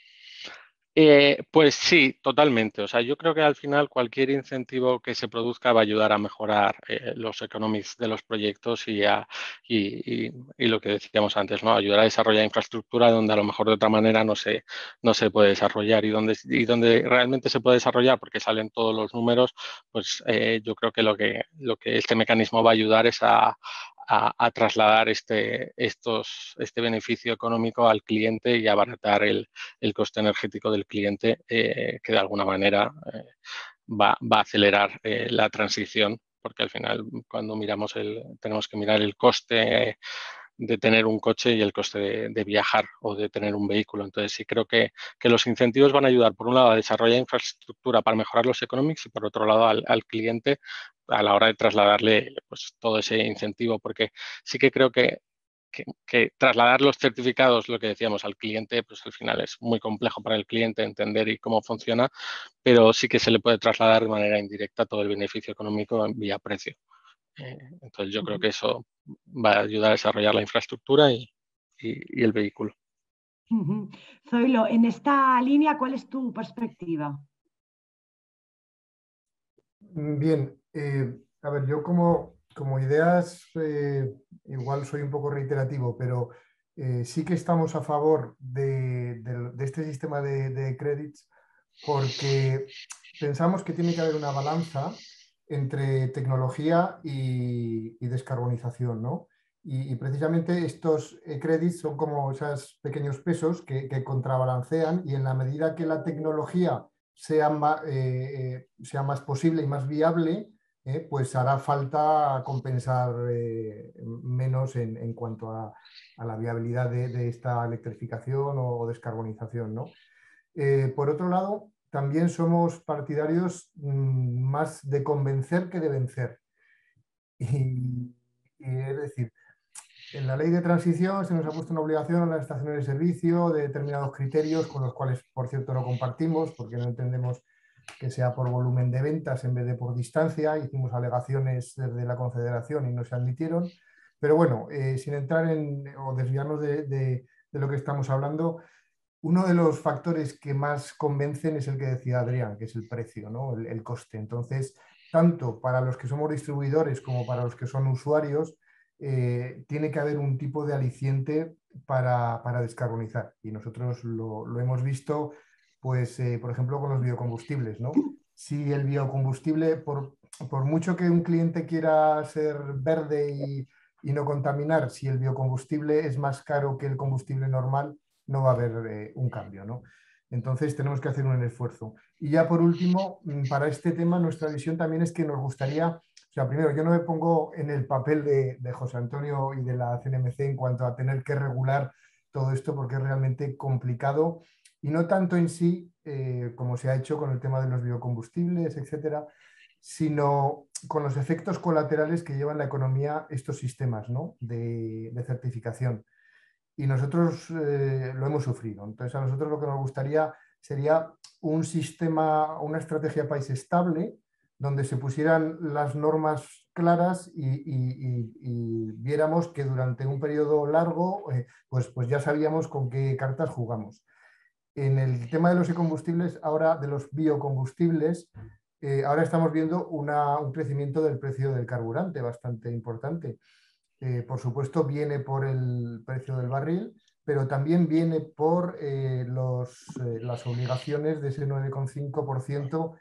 Eh, pues sí, totalmente. O sea, yo creo que al final cualquier incentivo que se produzca va a ayudar a mejorar eh, los economics de los proyectos y, a, y, y, y lo que decíamos antes, ¿no? Ayudar a desarrollar infraestructura donde a lo mejor de otra manera no se, no se puede desarrollar y donde, y donde realmente se puede desarrollar porque salen todos los números, pues eh, yo creo que lo, que lo que este mecanismo va a ayudar es a, A, a trasladar este, estos, este beneficio económico al cliente y abaratar el, el coste energético del cliente, eh, que de alguna manera eh, va, va a acelerar eh, la transición, porque al final cuando miramos el, tenemos que mirar el coste de tener un coche y el coste de, de viajar o de tener un vehículo. Entonces sí creo que, que los incentivos van a ayudar, por un lado, a desarrollar infraestructura para mejorar los economics y por otro lado al, al cliente a la hora de trasladarle pues, todo ese incentivo, porque sí que creo que Que, que trasladar los certificados, lo que decíamos, al cliente, pues al final es muy complejo para el cliente entender y cómo funciona, pero sí que se le puede trasladar de manera indirecta todo el beneficio económico vía precio. Eh, entonces yo creo que eso va a ayudar a desarrollar la infraestructura y, y, y el vehículo. Uh-huh. Zoilo, en esta línea, ¿cuál es tu perspectiva? Bien, eh, a ver, yo como, como ideas eh, igual soy un poco reiterativo, pero eh, sí que estamos a favor de, de, de este sistema de, de credits porque pensamos que tiene que haber una balanza entre tecnología y, y descarbonización, ¿no? Y, y precisamente estos eh, credits son como esos pequeños pesos que, que contrabalancean y en la medida que la tecnología sea más, eh, sea más posible y más viable, eh, pues hará falta compensar eh, menos en, en cuanto a, a, la viabilidad de, de esta electrificación o, o descarbonización, ¿no? Eh, por otro lado, también somos partidarios mmm, más de convencer que de vencer. Y, y es decir, en la ley de transición se nos ha puesto una obligación a las estaciones de servicio de determinados criterios con los cuales, por cierto, no compartimos porque no entendemos que sea por volumen de ventas en vez de por distancia. Hicimos alegaciones desde la Confederación y no se admitieron. Pero bueno, eh, sin entrar en o desviarnos de, de, de lo que estamos hablando, uno de los factores que más convencen es el que decía Adrián, que es el precio, ¿no? el, el coste. Entonces, tanto para los que somos distribuidores como para los que son usuarios, eh, tiene que haber un tipo de aliciente para, para descarbonizar. Y nosotros lo, lo hemos visto, pues, eh, por ejemplo, con los biocombustibles, ¿no? Si el biocombustible, por, por mucho que un cliente quiera ser verde y, y no contaminar, si el biocombustible es más caro que el combustible normal, no va a haber eh, un cambio, ¿no? Entonces tenemos que hacer un esfuerzo. Y ya por último, para este tema, nuestra visión también es que nos gustaría, o sea, primero, yo no me pongo en el papel de, de José Antonio y de la C N M C en cuanto a tener que regular todo esto porque es realmente complicado y no tanto en sí, eh, como se ha hecho con el tema de los biocombustibles, etcétera, sino con los efectos colaterales que llevan la economía estos sistemas, ¿no? de, de certificación. Y nosotros eh, lo hemos sufrido. Entonces, a nosotros lo que nos gustaría sería un sistema, una estrategia país estable, donde se pusieran las normas claras y, y, y, y viéramos que durante un periodo largo, eh, pues, pues ya sabíamos con qué cartas jugamos. En el tema de los combustibles, ahora de los biocombustibles, eh, ahora estamos viendo una, un crecimiento del precio del carburante bastante importante. Eh, por supuesto, viene por el precio del barril, pero también viene por eh, los, eh, las obligaciones de ese nueve coma cinco por ciento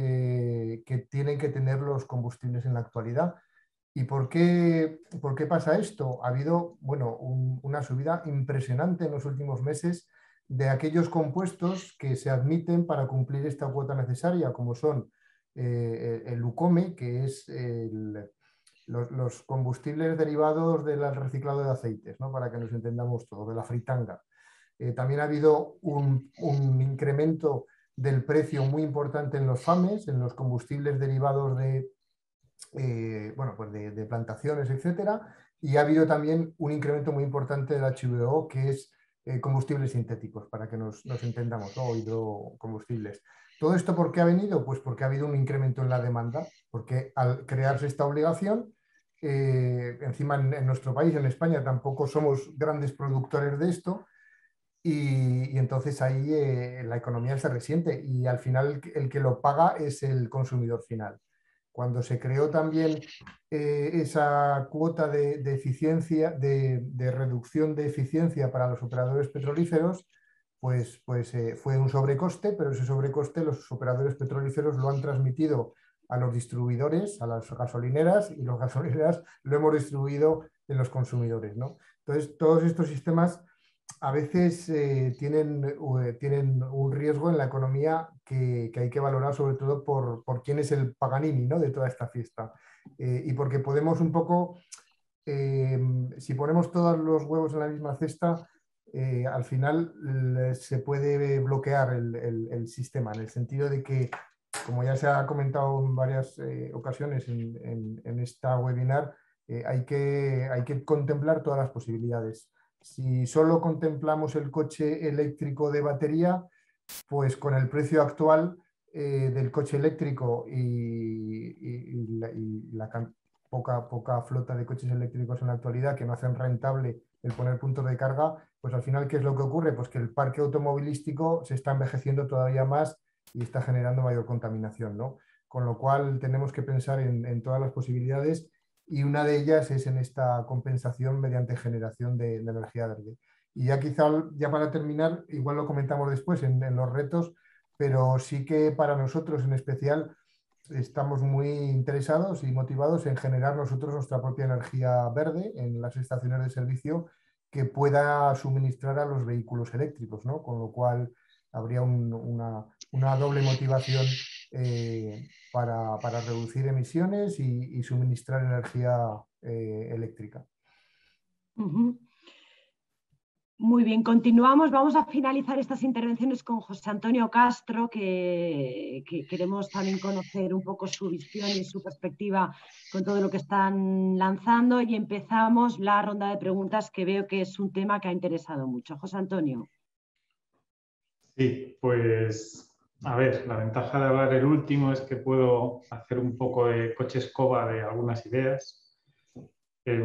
eh, que tienen que tener los combustibles en la actualidad. ¿Y por qué, por qué pasa esto? Ha habido bueno, un, una subida impresionante en los últimos meses de aquellos compuestos que se admiten para cumplir esta cuota necesaria, como son eh, el UCOME, que es el... Los, los combustibles derivados del reciclado de aceites, ¿no? Para que nos entendamos todo, de la fritanga. Eh, también ha habido un, un incremento del precio muy importante en los FAMES, en los combustibles derivados de, eh, bueno, pues de, de plantaciones, etcétera. Y ha habido también un incremento muy importante del H V O, que es eh, combustibles sintéticos, para que nos, nos entendamos, ¿no? Hidrocombustibles. ¿Todo esto por qué ha venido? Pues porque ha habido un incremento en la demanda, porque al crearse esta obligación, eh, encima en, en nuestro país, en España, tampoco somos grandes productores de esto, y, y entonces ahí eh, la economía se resiente y al final el, el que lo paga es el consumidor final. Cuando se creó también eh, esa cuota de, de eficiencia, de, de reducción de eficiencia para los operadores petrolíferos, pues, pues eh, fue un sobrecoste, pero ese sobrecoste los operadores petrolíferos lo han transmitido a los distribuidores, a las gasolineras, y los gasolineras lo hemos distribuido en los consumidores, ¿no? Entonces, todos estos sistemas a veces eh, tienen, eh, tienen un riesgo en la economía que, que hay que valorar, sobre todo por, por quién es el Paganini, ¿no? De toda esta fiesta. Eh, y porque podemos un poco eh, si ponemos todos los huevos en la misma cesta, eh, al final le, se puede bloquear el, el, el sistema, en el sentido de que, como ya se ha comentado en varias eh, ocasiones en, en, en esta webinar, eh, hay, que, hay que contemplar todas las posibilidades. Si solo contemplamos el coche eléctrico de batería, pues con el precio actual eh, del coche eléctrico y, y, y la, y la poca, poca flota de coches eléctricos en la actualidad que no hacen rentable el poner puntos de carga, pues al final, ¿qué es lo que ocurre? Pues que el parque automovilístico se está envejeciendo todavía más y está generando mayor contaminación, ¿no? Con lo cual tenemos que pensar en, en todas las posibilidades, y una de ellas es en esta compensación mediante generación de, de energía verde. Y ya quizá, ya para terminar, igual lo comentamos después en, en los retos, pero sí que para nosotros en especial estamos muy interesados y motivados en generar nosotros nuestra propia energía verde en las estaciones de servicio que pueda suministrar a los vehículos eléctricos, ¿no? Con lo cual habría un, una, una doble motivación eh, para, para reducir emisiones y, y suministrar energía eh, eléctrica. Uh-huh. Muy bien, continuamos. Vamos a finalizar estas intervenciones con José Antonio Castro, que, que queremos también conocer un poco su visión y su perspectiva con todo lo que están lanzando, y empezamos la ronda de preguntas, que veo que es un tema que ha interesado mucho. José Antonio. Sí, pues a ver, la ventaja de hablar el último es que puedo hacer un poco de coche escoba de algunas ideas. Eh,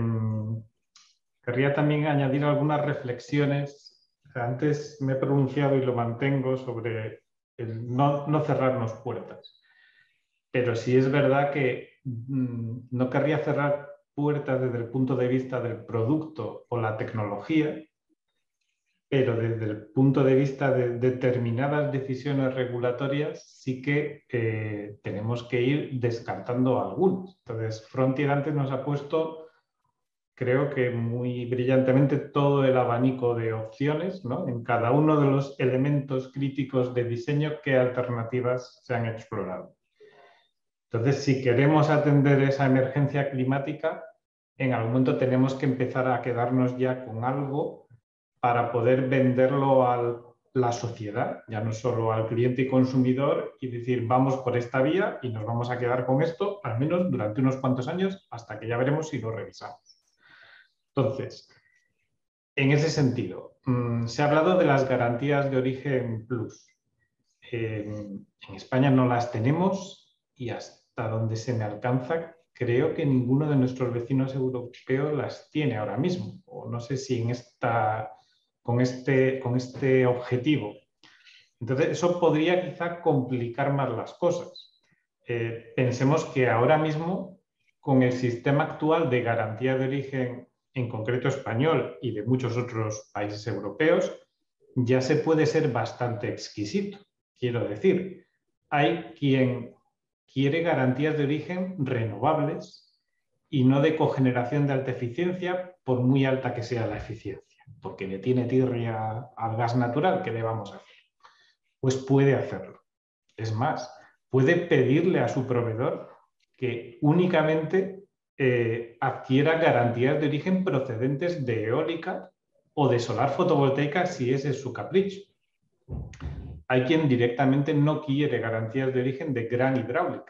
Querría también añadir algunas reflexiones. Antes me he pronunciado y lo mantengo sobre el no, no cerrarnos puertas. Pero sí es verdad que mmm, no querría cerrar puertas desde el punto de vista del producto o la tecnología, pero desde el punto de vista de determinadas decisiones regulatorias sí que eh, tenemos que ir descartando algunas. Entonces, Frontier antes nos ha puesto, creo que muy brillantemente, todo el abanico de opciones, ¿no? En cada uno de los elementos críticos de diseño, qué alternativas se han explorado. Entonces, si queremos atender esa emergencia climática, en algún momento tenemos que empezar a quedarnos ya con algo para poder venderlo a la sociedad, ya no solo al cliente y consumidor, y decir, vamos por esta vía y nos vamos a quedar con esto, al menos durante unos cuantos años, hasta que ya veremos si lo revisamos. Entonces, en ese sentido, mmm, se ha hablado de las garantías de origen plus. Eh, en España no las tenemos, y hasta donde se me alcanza, creo que ninguno de nuestros vecinos europeos las tiene ahora mismo, o no sé si en esta, con, este, con este objetivo. Entonces, eso podría quizá complicar más las cosas. Eh, pensemos que ahora mismo, con el sistema actual de garantía de origen, en concreto español y de muchos otros países europeos, ya se puede ser bastante exquisito. Quiero decir, hay quien quiere garantías de origen renovables y no de cogeneración de alta eficiencia, por muy alta que sea la eficiencia, porque le tiene tirria al gas natural, ¿qué le vamos a hacer? Pues puede hacerlo. Es más, puede pedirle a su proveedor que únicamente eh, adquiera garantías de origen procedentes de eólica o de solar fotovoltaica, si ese es su capricho. Hay quien directamente no quiere garantías de origen de gran hidráulica,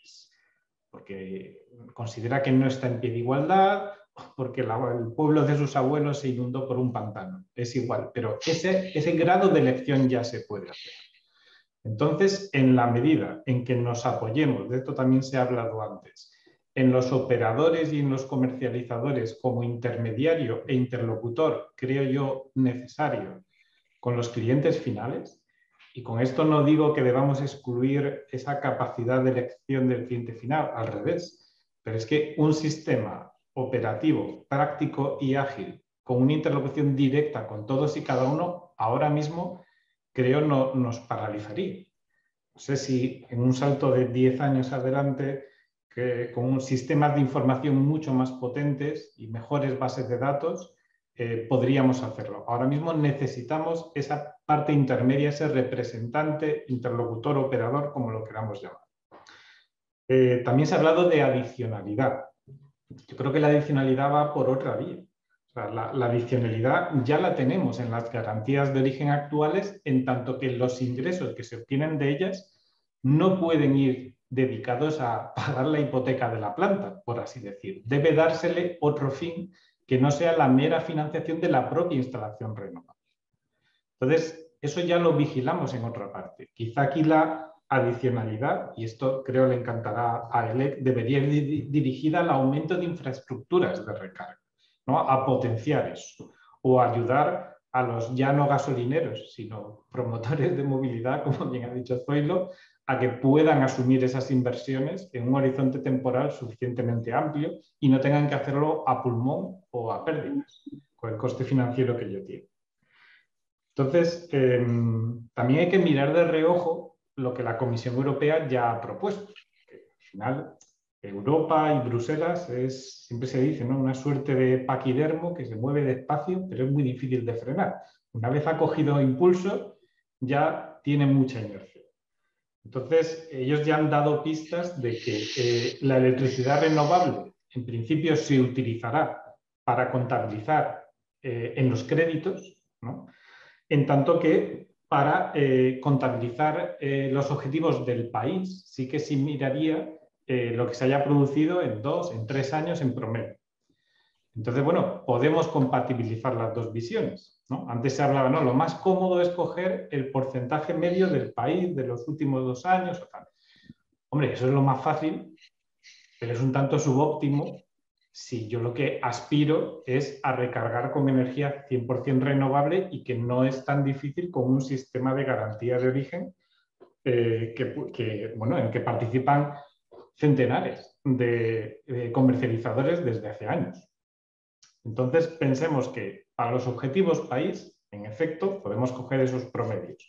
porque considera que no está en pie de igualdad, porque la, el pueblo de sus abuelos se inundó por un pantano. Es igual, pero ese, ese grado de elección ya se puede hacer. Entonces, en la medida en que nos apoyemos, de esto también se ha hablado antes, en los operadores y en los comercializadores como intermediario e interlocutor, creo yo, necesario con los clientes finales, y con esto no digo que debamos excluir esa capacidad de elección del cliente final, al revés, pero es que un sistema operativo, práctico y ágil, con una interlocución directa con todos y cada uno, ahora mismo creo no, nos paralizaría. No sé si en un salto de diez años adelante, que con un sistemas de información mucho más potentes y mejores bases de datos, eh, podríamos hacerlo. Ahora mismo necesitamos esa parte intermedia, ese representante, interlocutor, operador, como lo queramos llamar. Eh, también se ha hablado de adicionalidad. Yo creo que la adicionalidad va por otra vía. O sea, la, la adicionalidad ya la tenemos en las garantías de origen actuales, en tanto que los ingresos que se obtienen de ellas no pueden ir dedicados a pagar la hipoteca de la planta, por así decir. Debe dársele otro fin que no sea la mera financiación de la propia instalación renovable. Entonces, eso ya lo vigilamos en otra parte. Quizá aquí la adicionalidad, y esto creo le encantará a E L E C, debería ir dirigida al aumento de infraestructuras de recarga, ¿no? A potenciar eso, o ayudar a los ya no gasolineros, sino promotores de movilidad, como bien ha dicho Zoilo, a que puedan asumir esas inversiones en un horizonte temporal suficientemente amplio y no tengan que hacerlo a pulmón o a pérdidas, con el coste financiero que ello tiene. Entonces, eh, también hay que mirar de reojo lo que la Comisión Europea ya ha propuesto. Que al final, Europa y Bruselas es, siempre se dice, ¿no?, una suerte de paquidermo que se mueve despacio, pero es muy difícil de frenar. Una vez ha cogido impulso, ya tiene mucha inercia. Entonces, ellos ya han dado pistas de que eh, la electricidad renovable, en principio, se utilizará para contabilizar eh, en los créditos, ¿no?, en tanto que para eh, contabilizar eh, los objetivos del país, sí que sí miraría eh, lo que se haya producido en dos, en tres años en promedio. Entonces, bueno, podemos compatibilizar las dos visiones, ¿no? Antes se hablaba, no, lo más cómodo es coger el porcentaje medio del país de los últimos dos años. O tal. Hombre, eso es lo más fácil, pero es un tanto subóptimo si yo lo que aspiro es a recargar con energía cien por cien renovable y que no es tan difícil con un sistema de garantía de origen eh, que, que, bueno, en que participan centenares de, de comercializadores desde hace años. Entonces, pensemos que para los objetivos país, en efecto, podemos coger esos promedios.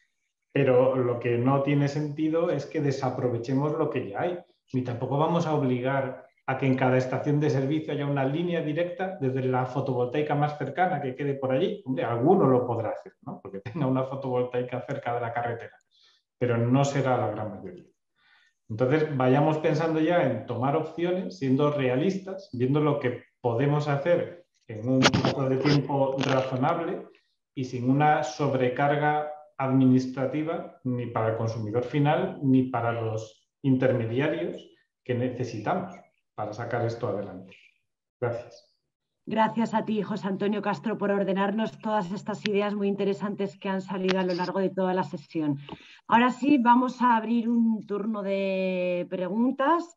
Pero lo que no tiene sentido es que desaprovechemos lo que ya hay. Ni tampoco vamos a obligar a que en cada estación de servicio haya una línea directa desde la fotovoltaica más cercana que quede por allí. Hombre, alguno lo podrá hacer, ¿no?, porque tenga una fotovoltaica cerca de la carretera, pero no será la gran mayoría. Entonces, vayamos pensando ya en tomar opciones, siendo realistas, viendo lo que podemos hacer en un plazo de tiempo razonable y sin una sobrecarga administrativa ni para el consumidor final ni para los intermediarios que necesitamos para sacar esto adelante. Gracias. Gracias a ti, José Antonio Castro, por ordenarnos todas estas ideas muy interesantes que han salido a lo largo de toda la sesión. Ahora sí, vamos a abrir un turno de preguntas.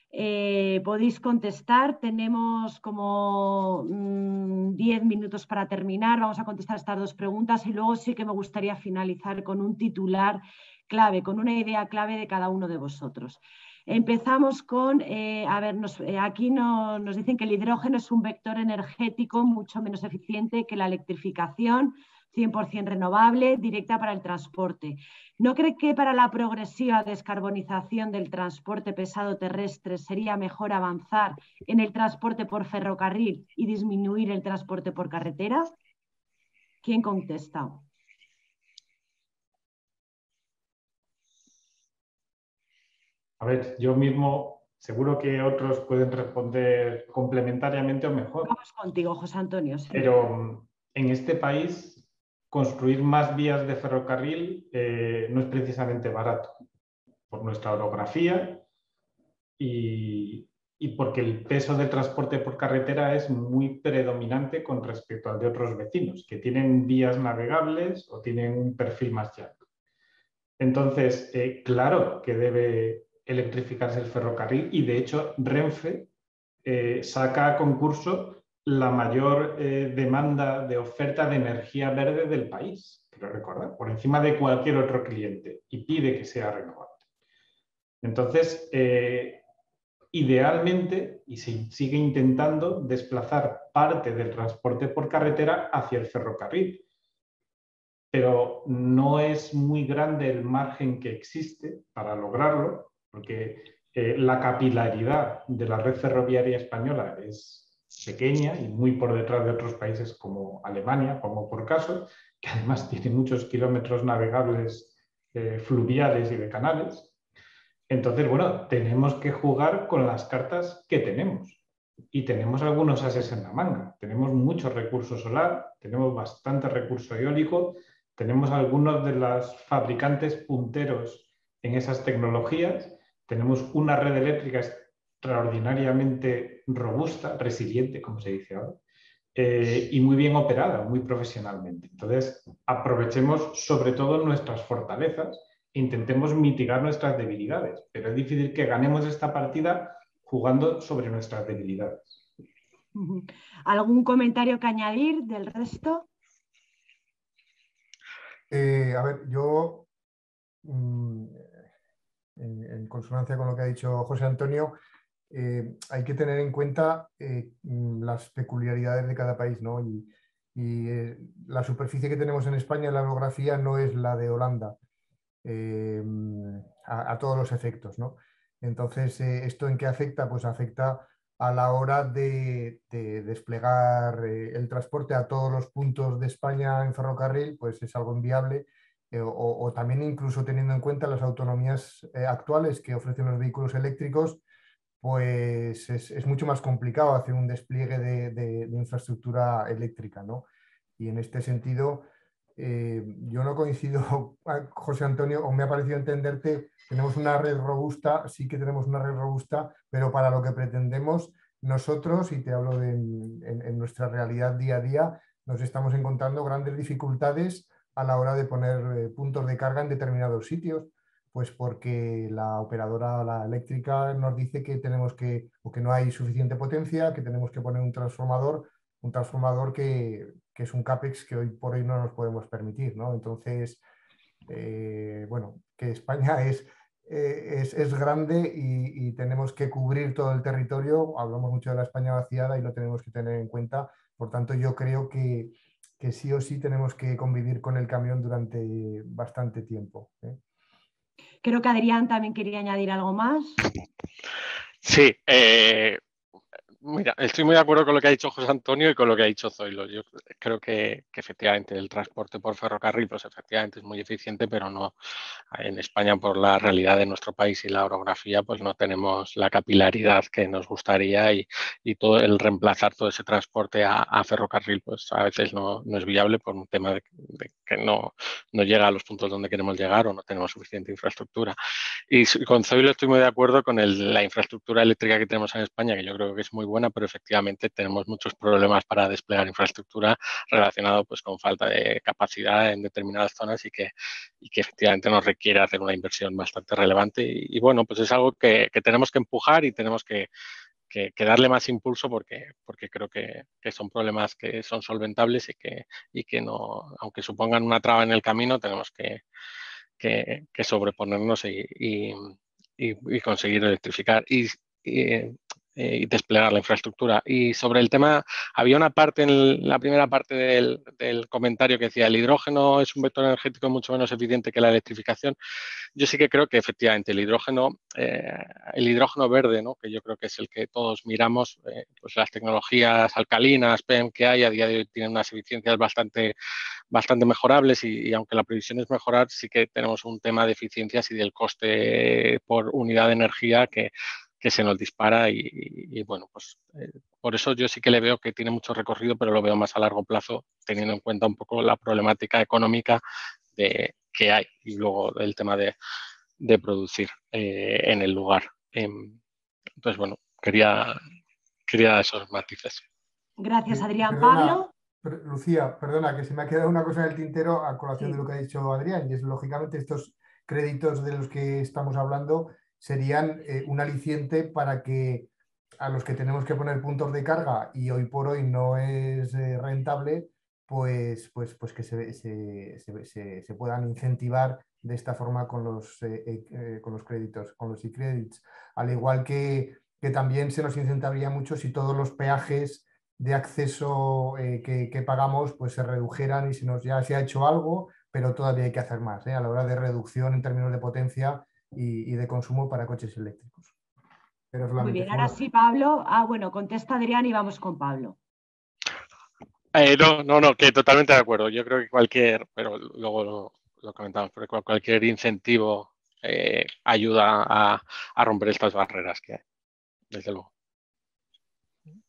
Eh, podéis contestar. Tenemos como mmm, diez minutos para terminar. Vamos a contestar estas dos preguntas y luego sí que me gustaría finalizar con un titular clave, con una idea clave de cada uno de vosotros. Empezamos con, eh, a ver, nos, eh, aquí no, nos dicen que el hidrógeno es un vector energético mucho menos eficiente que la electrificación, cien por cien renovable, directa para el transporte. ¿No cree que para la progresiva descarbonización del transporte pesado terrestre sería mejor avanzar en el transporte por ferrocarril y disminuir el transporte por carretera? ¿Quién contesta? A ver, yo mismo, seguro que otros pueden responder complementariamente o mejor. Vamos contigo, José Antonio. Sí. Pero en este país, construir más vías de ferrocarril eh, no es precisamente barato, por nuestra orografía y, y porque el peso del transporte por carretera es muy predominante con respecto al de otros vecinos, que tienen vías navegables o tienen un perfil más llano. Entonces, eh, claro que debe electrificarse el ferrocarril y, de hecho, Renfe eh, saca a concurso la mayor eh, demanda de oferta de energía verde del país, quiero recordar, por encima de cualquier otro cliente, y pide que sea renovable. Entonces, eh, idealmente, y se sigue intentando desplazar parte del transporte por carretera hacia el ferrocarril, pero no es muy grande el margen que existe para lograrlo, porque eh, la capilaridad de la red ferroviaria española es pequeña y muy por detrás de otros países como Alemania, como por caso, que además tiene muchos kilómetros navegables eh, fluviales y de canales. Entonces, bueno, tenemos que jugar con las cartas que tenemos. y tenemos algunos ases en la manga. Tenemos mucho recurso solar, tenemos bastante recurso eólico, tenemos algunos de los fabricantes punteros en esas tecnologías, tenemos una red eléctrica extraordinariamente robusta, resiliente, como se dice ahora, eh, y muy bien operada, muy profesionalmente. Entonces, aprovechemos sobre todo nuestras fortalezas e intentemos mitigar nuestras debilidades, pero es difícil que ganemos esta partida jugando sobre nuestras debilidades. ¿Algún comentario que añadir del resto? Eh, a ver, yo, mmm, en, en consonancia con lo que ha dicho José Antonio, eh, hay que tener en cuenta eh, las peculiaridades de cada país, ¿no? Y, y eh, la superficie que tenemos en España en la orografía no es la de Holanda, eh, a, a todos los efectos, ¿no? Entonces, eh, ¿esto en qué afecta? Pues afecta a la hora de, de desplegar eh, el transporte a todos los puntos de España en ferrocarril, pues es algo inviable. Eh, o, o también incluso teniendo en cuenta las autonomías eh, actuales que ofrecen los vehículos eléctricos, pues es, es mucho más complicado hacer un despliegue de, de, de infraestructura eléctrica, ¿no? Y en este sentido, eh, yo no coincido, José Antonio, o me ha parecido entenderte, tenemos una red robusta, sí que tenemos una red robusta, pero para lo que pretendemos nosotros, y te hablo de en, en nuestra realidad día a día, nos estamos encontrando grandes dificultades a la hora de poner eh, puntos de carga en determinados sitios, pues porque la operadora, la eléctrica, nos dice que tenemos que, o que no hay suficiente potencia, que tenemos que poner un transformador, un transformador que, que es un CAPEX que hoy por hoy no nos podemos permitir, ¿no? Entonces, eh, bueno, que España es, eh, es, es grande y, y tenemos que cubrir todo el territorio. Hablamos mucho de la España vaciada y lo tenemos que tener en cuenta. Por tanto, yo creo que, que sí o sí tenemos que convivir con el camión durante bastante tiempo, ¿eh? Creo que Adrián también quería añadir algo más. Sí, eh, mira, estoy muy de acuerdo con lo que ha dicho José Antonio y con lo que ha dicho Zoilo. Yo creo que, que efectivamente el transporte por ferrocarril, pues efectivamente es muy eficiente, pero no en España, por la realidad de nuestro país y la orografía, pues no tenemos la capilaridad que nos gustaría y, y todo el reemplazar todo ese transporte a, a ferrocarril, pues a veces no, no es viable por un tema de, de que no, no llega a los puntos donde queremos llegar o no tenemos suficiente infraestructura. Y con Zoilo estoy muy de acuerdo con el, la infraestructura eléctrica que tenemos en España, que yo creo que es muy buena, pero efectivamente tenemos muchos problemas para desplegar infraestructura relacionado pues con falta de capacidad en determinadas zonas y que, y que efectivamente nos requiere hacer una inversión bastante relevante. Y, y bueno, pues es algo que, que tenemos que empujar y tenemos que, que, que darle más impulso porque, porque creo que, que son problemas que son solventables y que, y que no, aunque supongan una traba en el camino, tenemos que, que, que sobreponernos y, y, y, y conseguir electrificar y, y, y, desplegar la infraestructura. Y sobre el tema, había una parte en la primera parte del, del comentario que decía el hidrógeno es un vector energético mucho menos eficiente que la electrificación. Yo sí que creo que efectivamente el hidrógeno, eh, el hidrógeno verde, ¿no? Que yo creo que es el que todos miramos, eh, pues las tecnologías alcalinas, P E M que hay a día de hoy tienen unas eficiencias bastante bastante mejorables y, y aunque la previsión es mejorar, sí que tenemos un tema de eficiencias y del coste por unidad de energía que, que se nos dispara y, y, y bueno, pues eh, por eso yo sí que le veo que tiene mucho recorrido, pero lo veo más a largo plazo, teniendo en cuenta un poco la problemática económica de, que hay y luego el tema de, de producir eh, en el lugar. Eh, entonces, bueno, quería, quería esos matices. Gracias, Adrián. Perdona, Pablo. Lucía, perdona, que se me ha quedado una cosa en el tintero a colación Sí. de lo que ha dicho Adrián, y es lógicamente estos créditos de los que estamos hablando serían eh, un aliciente para que a los que tenemos que poner puntos de carga y hoy por hoy no es eh, rentable, pues, pues, pues que se, se, se, se, se puedan incentivar de esta forma con los, eh, eh, con los créditos, con los e-credits. Al igual que, que también se nos incentivaría mucho si todos los peajes de acceso eh, que, que pagamos pues se redujeran y si nos ya se ha hecho algo, pero todavía hay que hacer más ¿eh? A la hora de reducción en términos de potencia y, y de consumo para coches eléctricos. Pero Muy bien, bueno. ahora sí, Pablo. Ah, bueno, contesta Adrián y vamos con Pablo. Eh, no, no, no, que totalmente de acuerdo. Yo creo que cualquier, pero luego lo, lo comentamos, pero cualquier incentivo eh, ayuda a, a romper estas barreras que hay, desde luego.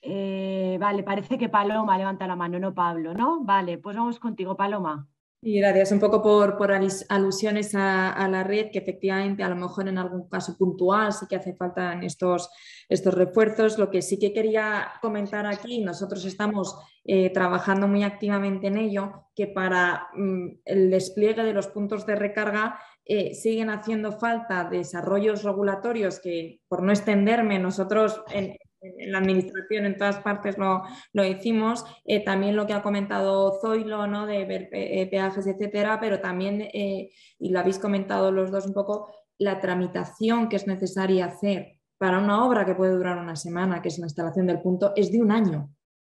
Eh, vale, parece que Paloma levanta la mano, no Pablo, ¿no? Vale, pues vamos contigo, Paloma. Y gracias un poco por, por alusiones a, a la red, que efectivamente a lo mejor en algún caso puntual sí que hace falta en estos, estos refuerzos. Lo que sí que quería comentar aquí, nosotros estamos eh, trabajando muy activamente en ello, que para mm, el despliegue de los puntos de recarga eh, siguen haciendo falta desarrollos regulatorios que, por no extenderme, nosotros en, en la administración en todas partes lo, lo hicimos, eh, también lo que ha comentado Zoilo, ¿no? De ver eh, peajes, etcétera, pero también, eh, y lo habéis comentado los dos un poco, la tramitación que es necesaria hacer para una obra que puede durar una semana, que es la instalación del punto, es de un año.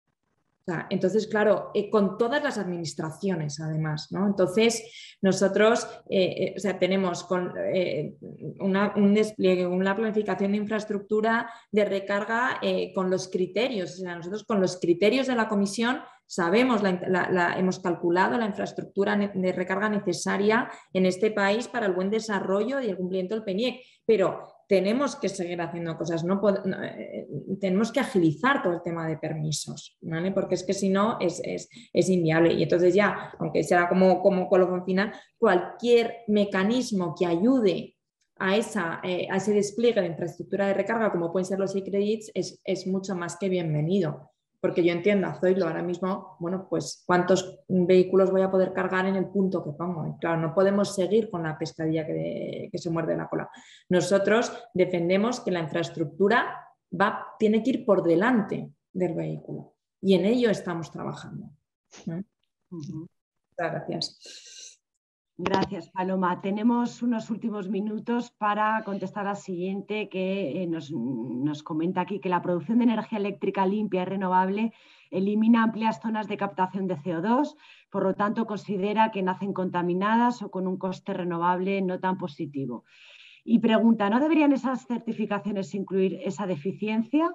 O sea, entonces, claro, eh, con todas las administraciones, además, ¿no? Entonces, nosotros eh, eh, o sea, tenemos con, eh, una, un despliegue, una planificación de infraestructura de recarga eh, con los criterios. O sea, nosotros con los criterios de la comisión sabemos, la, la, la, hemos calculado la infraestructura de recarga necesaria en este país para el buen desarrollo y el cumplimiento del P N I E C, pero tenemos que seguir haciendo cosas, ¿no? no eh, tenemos que agilizar todo el tema de permisos, ¿vale? Porque es que si no es, es, es inviable. Y entonces ya, aunque será como, como colofón final, cualquier mecanismo que ayude a, esa, eh, a ese despliegue de infraestructura de recarga, como pueden ser los e-credits, es, es mucho más que bienvenido. Porque yo entiendo a Zoilo ahora mismo, bueno, pues cuántos vehículos voy a poder cargar en el punto que pongo. Y claro, no podemos seguir con la pescadilla que, que se muerde la cola. Nosotros defendemos que la infraestructura va, tiene que ir por delante del vehículo y en ello estamos trabajando. ¿Eh? Uh-huh. Gracias. Gracias, Paloma. Tenemos unos últimos minutos para contestar al siguiente, que eh, nos, nos comenta aquí que la producción de energía eléctrica limpia y renovable elimina amplias zonas de captación de C O dos, por lo tanto considera que nacen contaminadas o con un coste renovable no tan positivo. Y pregunta, ¿no deberían esas certificaciones incluir esa deficiencia?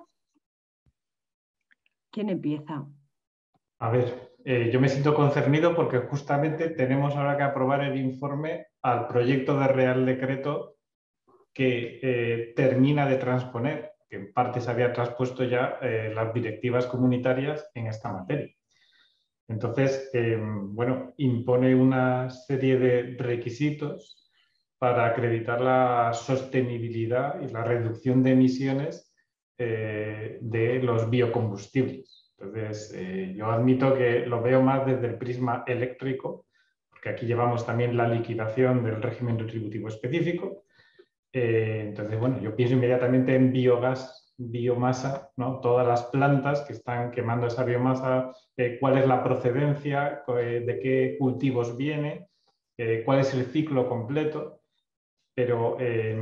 ¿Quién empieza? A ver, eh, yo me siento concernido porque justamente tenemos ahora que aprobar el informe al proyecto de Real Decreto que eh, termina de transponer, que en parte se había transpuesto ya eh, las directivas comunitarias en esta materia. Entonces, eh, bueno, impone una serie de requisitos para acreditar la sostenibilidad y la reducción de emisiones eh, de los biocombustibles. Entonces, eh, yo admito que lo veo más desde el prisma eléctrico, porque aquí llevamos también la liquidación del régimen retributivo específico. Eh, entonces, bueno, yo pienso inmediatamente en biogás, biomasa, ¿no? Todas las plantas que están quemando esa biomasa, eh, cuál es la procedencia, eh, de qué cultivos viene, eh, cuál es el ciclo completo, pero eh,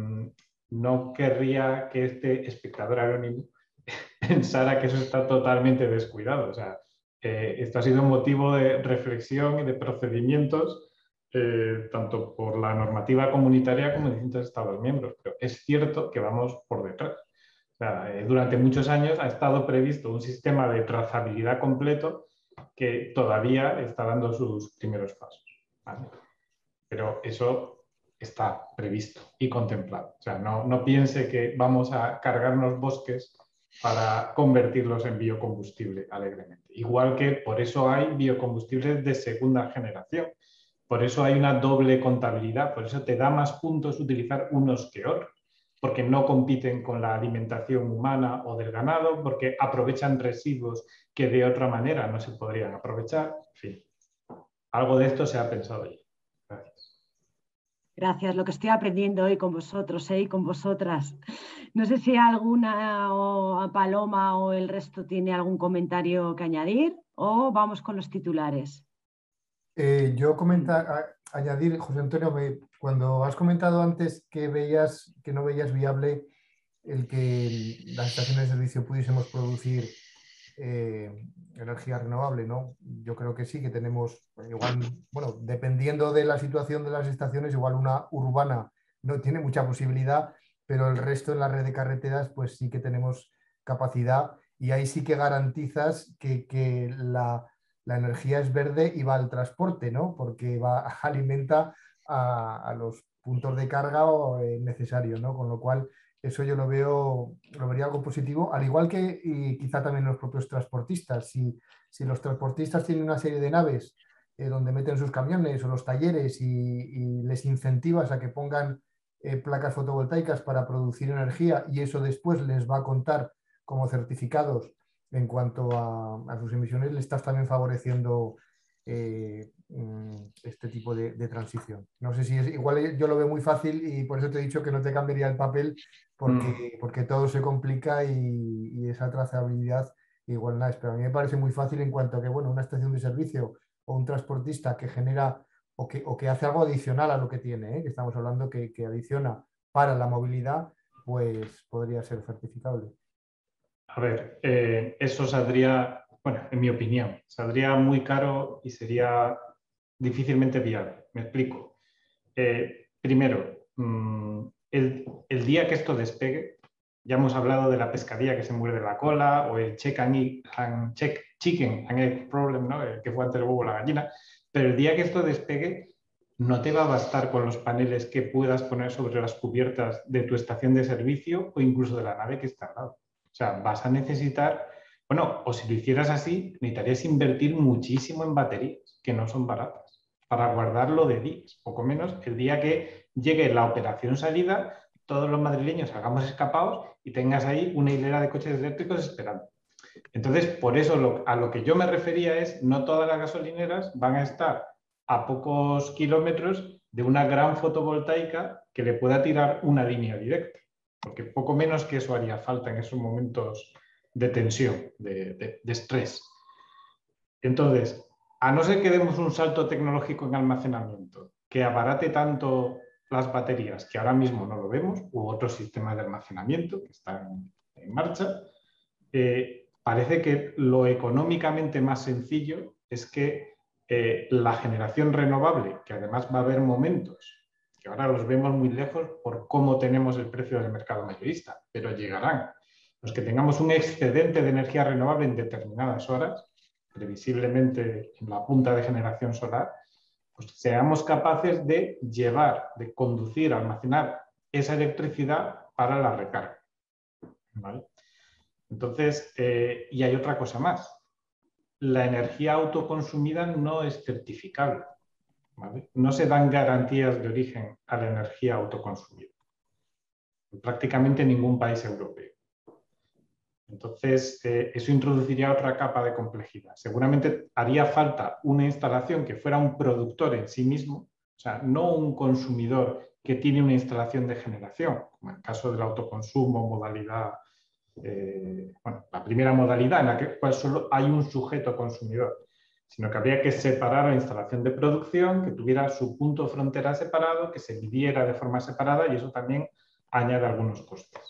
no querría que este espectador anónimo pensara que eso está totalmente descuidado. O sea, eh, esto ha sido un motivo de reflexión y de procedimientos eh, tanto por la normativa comunitaria como en distintos Estados miembros. Pero es cierto que vamos por detrás. O sea, eh, durante muchos años ha estado previsto un sistema de trazabilidad completo que todavía está dando sus primeros pasos, ¿vale? Pero eso está previsto y contemplado. O sea, no, no piense que vamos a cargarnos bosques para convertirlos en biocombustible alegremente. Igual que por eso hay biocombustibles de segunda generación. Por eso hay una doble contabilidad. Por eso te da más puntos utilizar unos que otros. Porque no compiten con la alimentación humana o del ganado, porque aprovechan residuos que de otra manera no se podrían aprovechar. En fin, algo de esto se ha pensado ya. Gracias. Gracias, lo que estoy aprendiendo hoy con vosotros, ¿eh? Y con vosotras. No sé si alguna o Paloma o el resto tiene algún comentario que añadir o vamos con los titulares. Eh, yo comentar, añadir, José Antonio, me, cuando has comentado antes que veías que no veías viable el que las estaciones de servicio pudiésemos producir eh, energía renovable, ¿no? Yo creo que sí, que tenemos, igual, bueno, dependiendo de la situación de las estaciones, igual una urbana no tiene mucha posibilidad, pero el resto en la red de carreteras, pues sí que tenemos capacidad y ahí sí que garantizas que, que la, la energía es verde y va al transporte, ¿no? Porque va, alimenta a, a los puntos de carga necesarios, ¿no? Con lo cual eso yo lo veo, lo vería algo positivo, al igual que y quizá también los propios transportistas. Si, si los transportistas tienen una serie de naves eh, donde meten sus camiones o los talleres y, y les incentivas a que pongan eh, placas fotovoltaicas para producir energía y eso después les va a contar como certificados en cuanto a, a sus emisiones, le estás también favoreciendo eh, este tipo de, de transición. No sé si es igual, yo lo veo muy fácil y por eso te he dicho que no te cambiaría el papel porque, mm. porque todo se complica y, y esa trazabilidad igual nada es, pero a mí me parece muy fácil en cuanto a que, bueno, una estación de servicio o un transportista que genera o que, o que hace algo adicional a lo que tiene, ¿eh? Que estamos hablando que, que adiciona para la movilidad, pues podría ser certificable. A ver, eh, eso saldría, bueno, en mi opinión, saldría muy caro y sería difícilmente viable. Me explico. Eh, primero, mmm, el, el día que esto despegue, ya hemos hablado de la pescadilla que se muerde la cola o el check and eat, and check, chicken and egg problem, ¿no? El que fue antes el huevo o la gallina, pero el día que esto despegue no te va a bastar con los paneles que puedas poner sobre las cubiertas de tu estación de servicio o incluso de la nave que está al lado. O sea, vas a necesitar, bueno, o si lo hicieras así, necesitarías invertir muchísimo en baterías, que no son baratas, para guardarlo de días, poco menos el día que llegue la operación salida, todos los madrileños hagamos escapados y tengas ahí una hilera de coches eléctricos esperando. Entonces, por eso lo, a lo que yo me refería es, no todas las gasolineras van a estar a pocos kilómetros de una gran fotovoltaica que le pueda tirar una línea directa, porque poco menos que eso haría falta en esos momentos de tensión, de, de, de estrés. Entonces, a no ser que demos un salto tecnológico en almacenamiento que abarate tanto las baterías, que ahora mismo no lo vemos, u otros sistemas de almacenamiento que están en marcha, eh, parece que lo económicamente más sencillo es que eh, la generación renovable, que además va a haber momentos, que ahora los vemos muy lejos por cómo tenemos el precio del mercado mayorista, pero llegarán. Los que tengamos un excedente de energía renovable en determinadas horas, previsiblemente en la punta de generación solar, pues seamos capaces de llevar, de conducir, almacenar esa electricidad para la recarga. ¿Vale? Entonces, eh, y hay otra cosa más. La energía autoconsumida no es certificable. ¿Vale? No se dan garantías de origen a la energía autoconsumida. En prácticamente ningún país europeo. Entonces, eh, eso introduciría otra capa de complejidad. Seguramente haría falta una instalación que fuera un productor en sí mismo, o sea, no un consumidor que tiene una instalación de generación, como en el caso del autoconsumo, modalidad, eh, bueno, la primera modalidad en la que pues, solo hay un sujeto consumidor, sino que habría que separar la instalación de producción, que tuviera su punto frontera separado, que se midiera de forma separada y eso también añade algunos costes.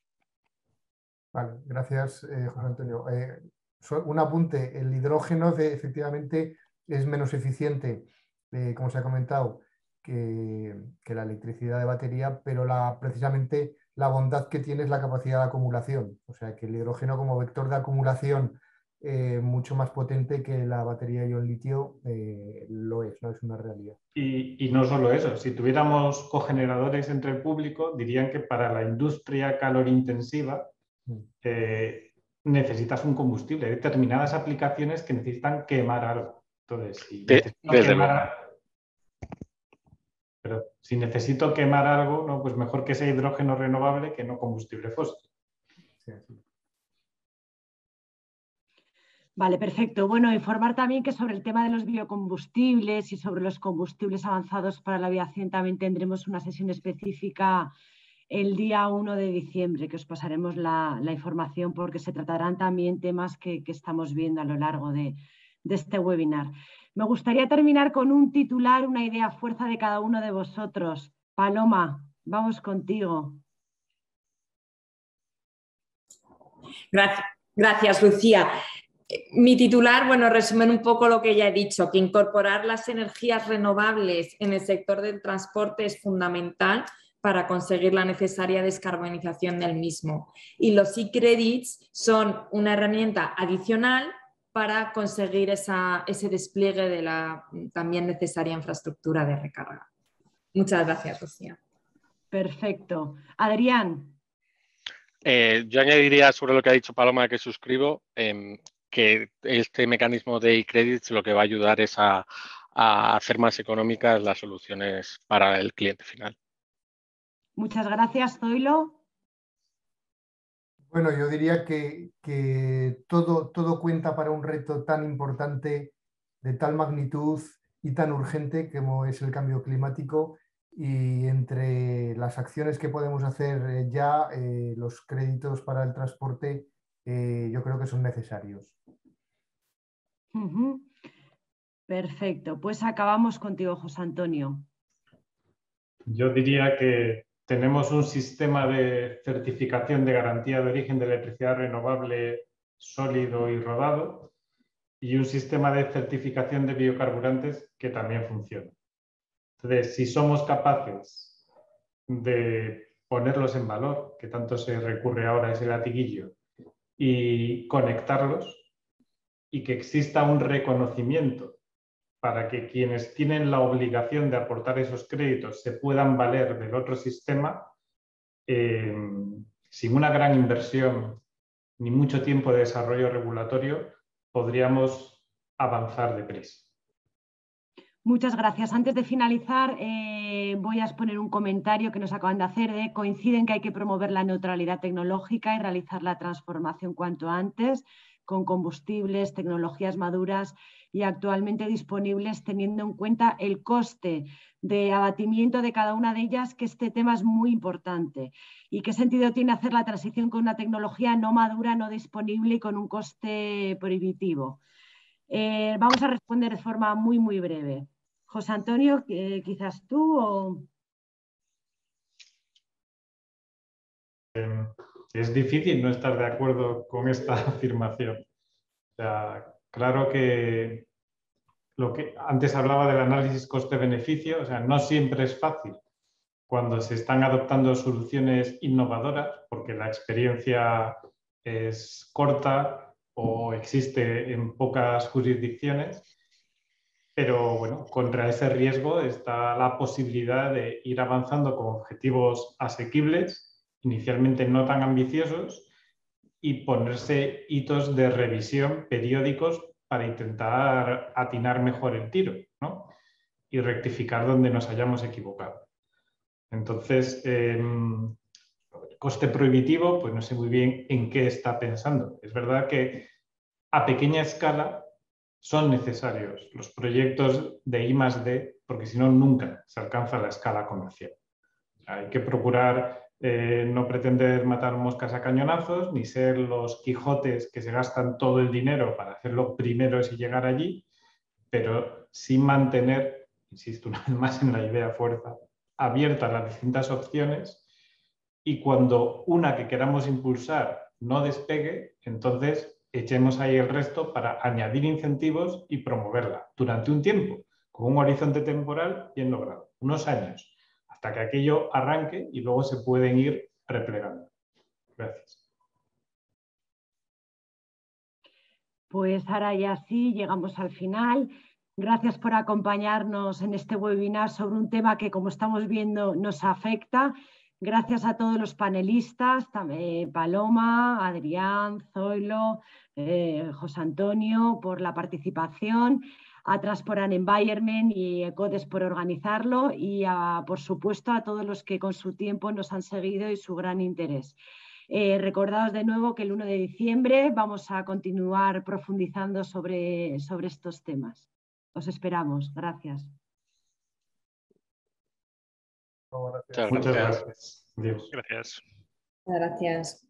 Vale, gracias, eh, José Antonio. Eh, un apunte, el hidrógeno de, efectivamente es menos eficiente, eh, como se ha comentado, que, que la electricidad de batería, pero la, precisamente la bondad que tiene es la capacidad de acumulación. O sea, que el hidrógeno como vector de acumulación eh, mucho más potente que la batería ion litio eh, lo es, no es una realidad. Y, y no solo eso, si tuviéramos cogeneradores entre el público, dirían que para la industria calorintensiva Eh, necesitas un combustible. Hay determinadas aplicaciones que necesitan quemar algo. Entonces, si necesito, de, quemar, pero si necesito quemar algo, ¿no? Pues mejor que sea hidrógeno renovable que no combustible fósil. Sí, sí. Vale, perfecto. Bueno, informar también que sobre el tema de los biocombustibles y sobre los combustibles avanzados para la aviación también tendremos una sesión específica el día uno de diciembre, que os pasaremos la, la información porque se tratarán también temas que, que estamos viendo a lo largo de, de este webinar. Me gustaría terminar con un titular, una idea fuerza de cada uno de vosotros. Paloma, vamos contigo. Gracias, gracias Lucía. Mi titular, bueno, resumen un poco lo que ya he dicho, que incorporar las energías renovables en el sector del transporte es fundamental para conseguir la necesaria descarbonización del mismo. Y los e-credits son una herramienta adicional para conseguir esa, ese despliegue de la también necesaria infraestructura de recarga. Muchas gracias, Lucía. Perfecto. Adrián. Eh, yo añadiría sobre lo que ha dicho Paloma, que suscribo, eh, que este mecanismo de e-credits lo que va a ayudar es a, a hacer más económicas las soluciones para el cliente final. Muchas gracias, Zoilo. Bueno, yo diría que, que todo, todo cuenta para un reto tan importante, de tal magnitud y tan urgente como es el cambio climático, y entre las acciones que podemos hacer eh, ya, eh, los créditos para el transporte, eh, yo creo que son necesarios. Uh-huh. Perfecto, pues acabamos contigo, José Antonio. Yo diría que tenemos un sistema de certificación de garantía de origen de electricidad renovable sólido y rodado y un sistema de certificación de biocarburantes que también funciona. Entonces, si somos capaces de ponerlos en valor, que tanto se recurre ahora a ese latiguillo, y conectarlos, y que exista un reconocimiento para que quienes tienen la obligación de aportar esos créditos se puedan valer del otro sistema, eh, sin una gran inversión ni mucho tiempo de desarrollo regulatorio, podríamos avanzar deprisa. Muchas gracias. Antes de finalizar, eh, voy a exponer un comentario que nos acaban de hacer. ¿eh? Coinciden que hay que promover la neutralidad tecnológica y realizar la transformación cuanto antes, con combustibles, tecnologías maduras y actualmente disponibles, teniendo en cuenta el coste de abatimiento de cada una de ellas, que este tema es muy importante. ¿Y qué sentido tiene hacer la transición con una tecnología no madura, no disponible y con un coste prohibitivo? Eh, vamos a responder de forma muy, muy breve. José Antonio, eh, quizás tú o... Eh, es difícil no estar de acuerdo con esta afirmación. O sea, claro que lo que antes hablaba del análisis coste-beneficio, o sea, no siempre es fácil cuando se están adoptando soluciones innovadoras, porque la experiencia es corta o existe en pocas jurisdicciones, pero bueno, contra ese riesgo está la posibilidad de ir avanzando con objetivos asequibles, inicialmente no tan ambiciosos, y ponerse hitos de revisión periódicos para intentar atinar mejor el tiro, ¿no? Y rectificar donde nos hayamos equivocado. Entonces, eh, coste prohibitivo, pues no sé muy bien en qué está pensando. Es verdad que a pequeña escala son necesarios los proyectos de I más D, porque si no, nunca se alcanza la escala comercial. Hay que procurar eh, no pretender matar moscas a cañonazos, ni ser los Quijotes que se gastan todo el dinero para hacerlo primero y llegar allí, pero sí mantener, insisto una vez más en la idea fuerza, abiertas las distintas opciones, y cuando una que queramos impulsar no despegue, entonces echemos ahí el resto para añadir incentivos y promoverla durante un tiempo, con un horizonte temporal bien logrado, unos años, hasta que aquello arranque y luego se pueden ir replegando. Gracias. Pues ahora ya sí, llegamos al final. Gracias por acompañarnos en este webinar sobre un tema que, como estamos viendo, nos afecta. Gracias a todos los panelistas, también Paloma, Adrián, Zoilo, eh, José Antonio, por la participación, a Transport Environment y ECODES por organizarlo, y a, por supuesto, a todos los que con su tiempo nos han seguido y su gran interés. Eh, recordaos de nuevo que el uno de diciembre vamos a continuar profundizando sobre, sobre estos temas. Os esperamos. Gracias. Gracias. Muchas gracias. Adiós. Gracias. Gracias.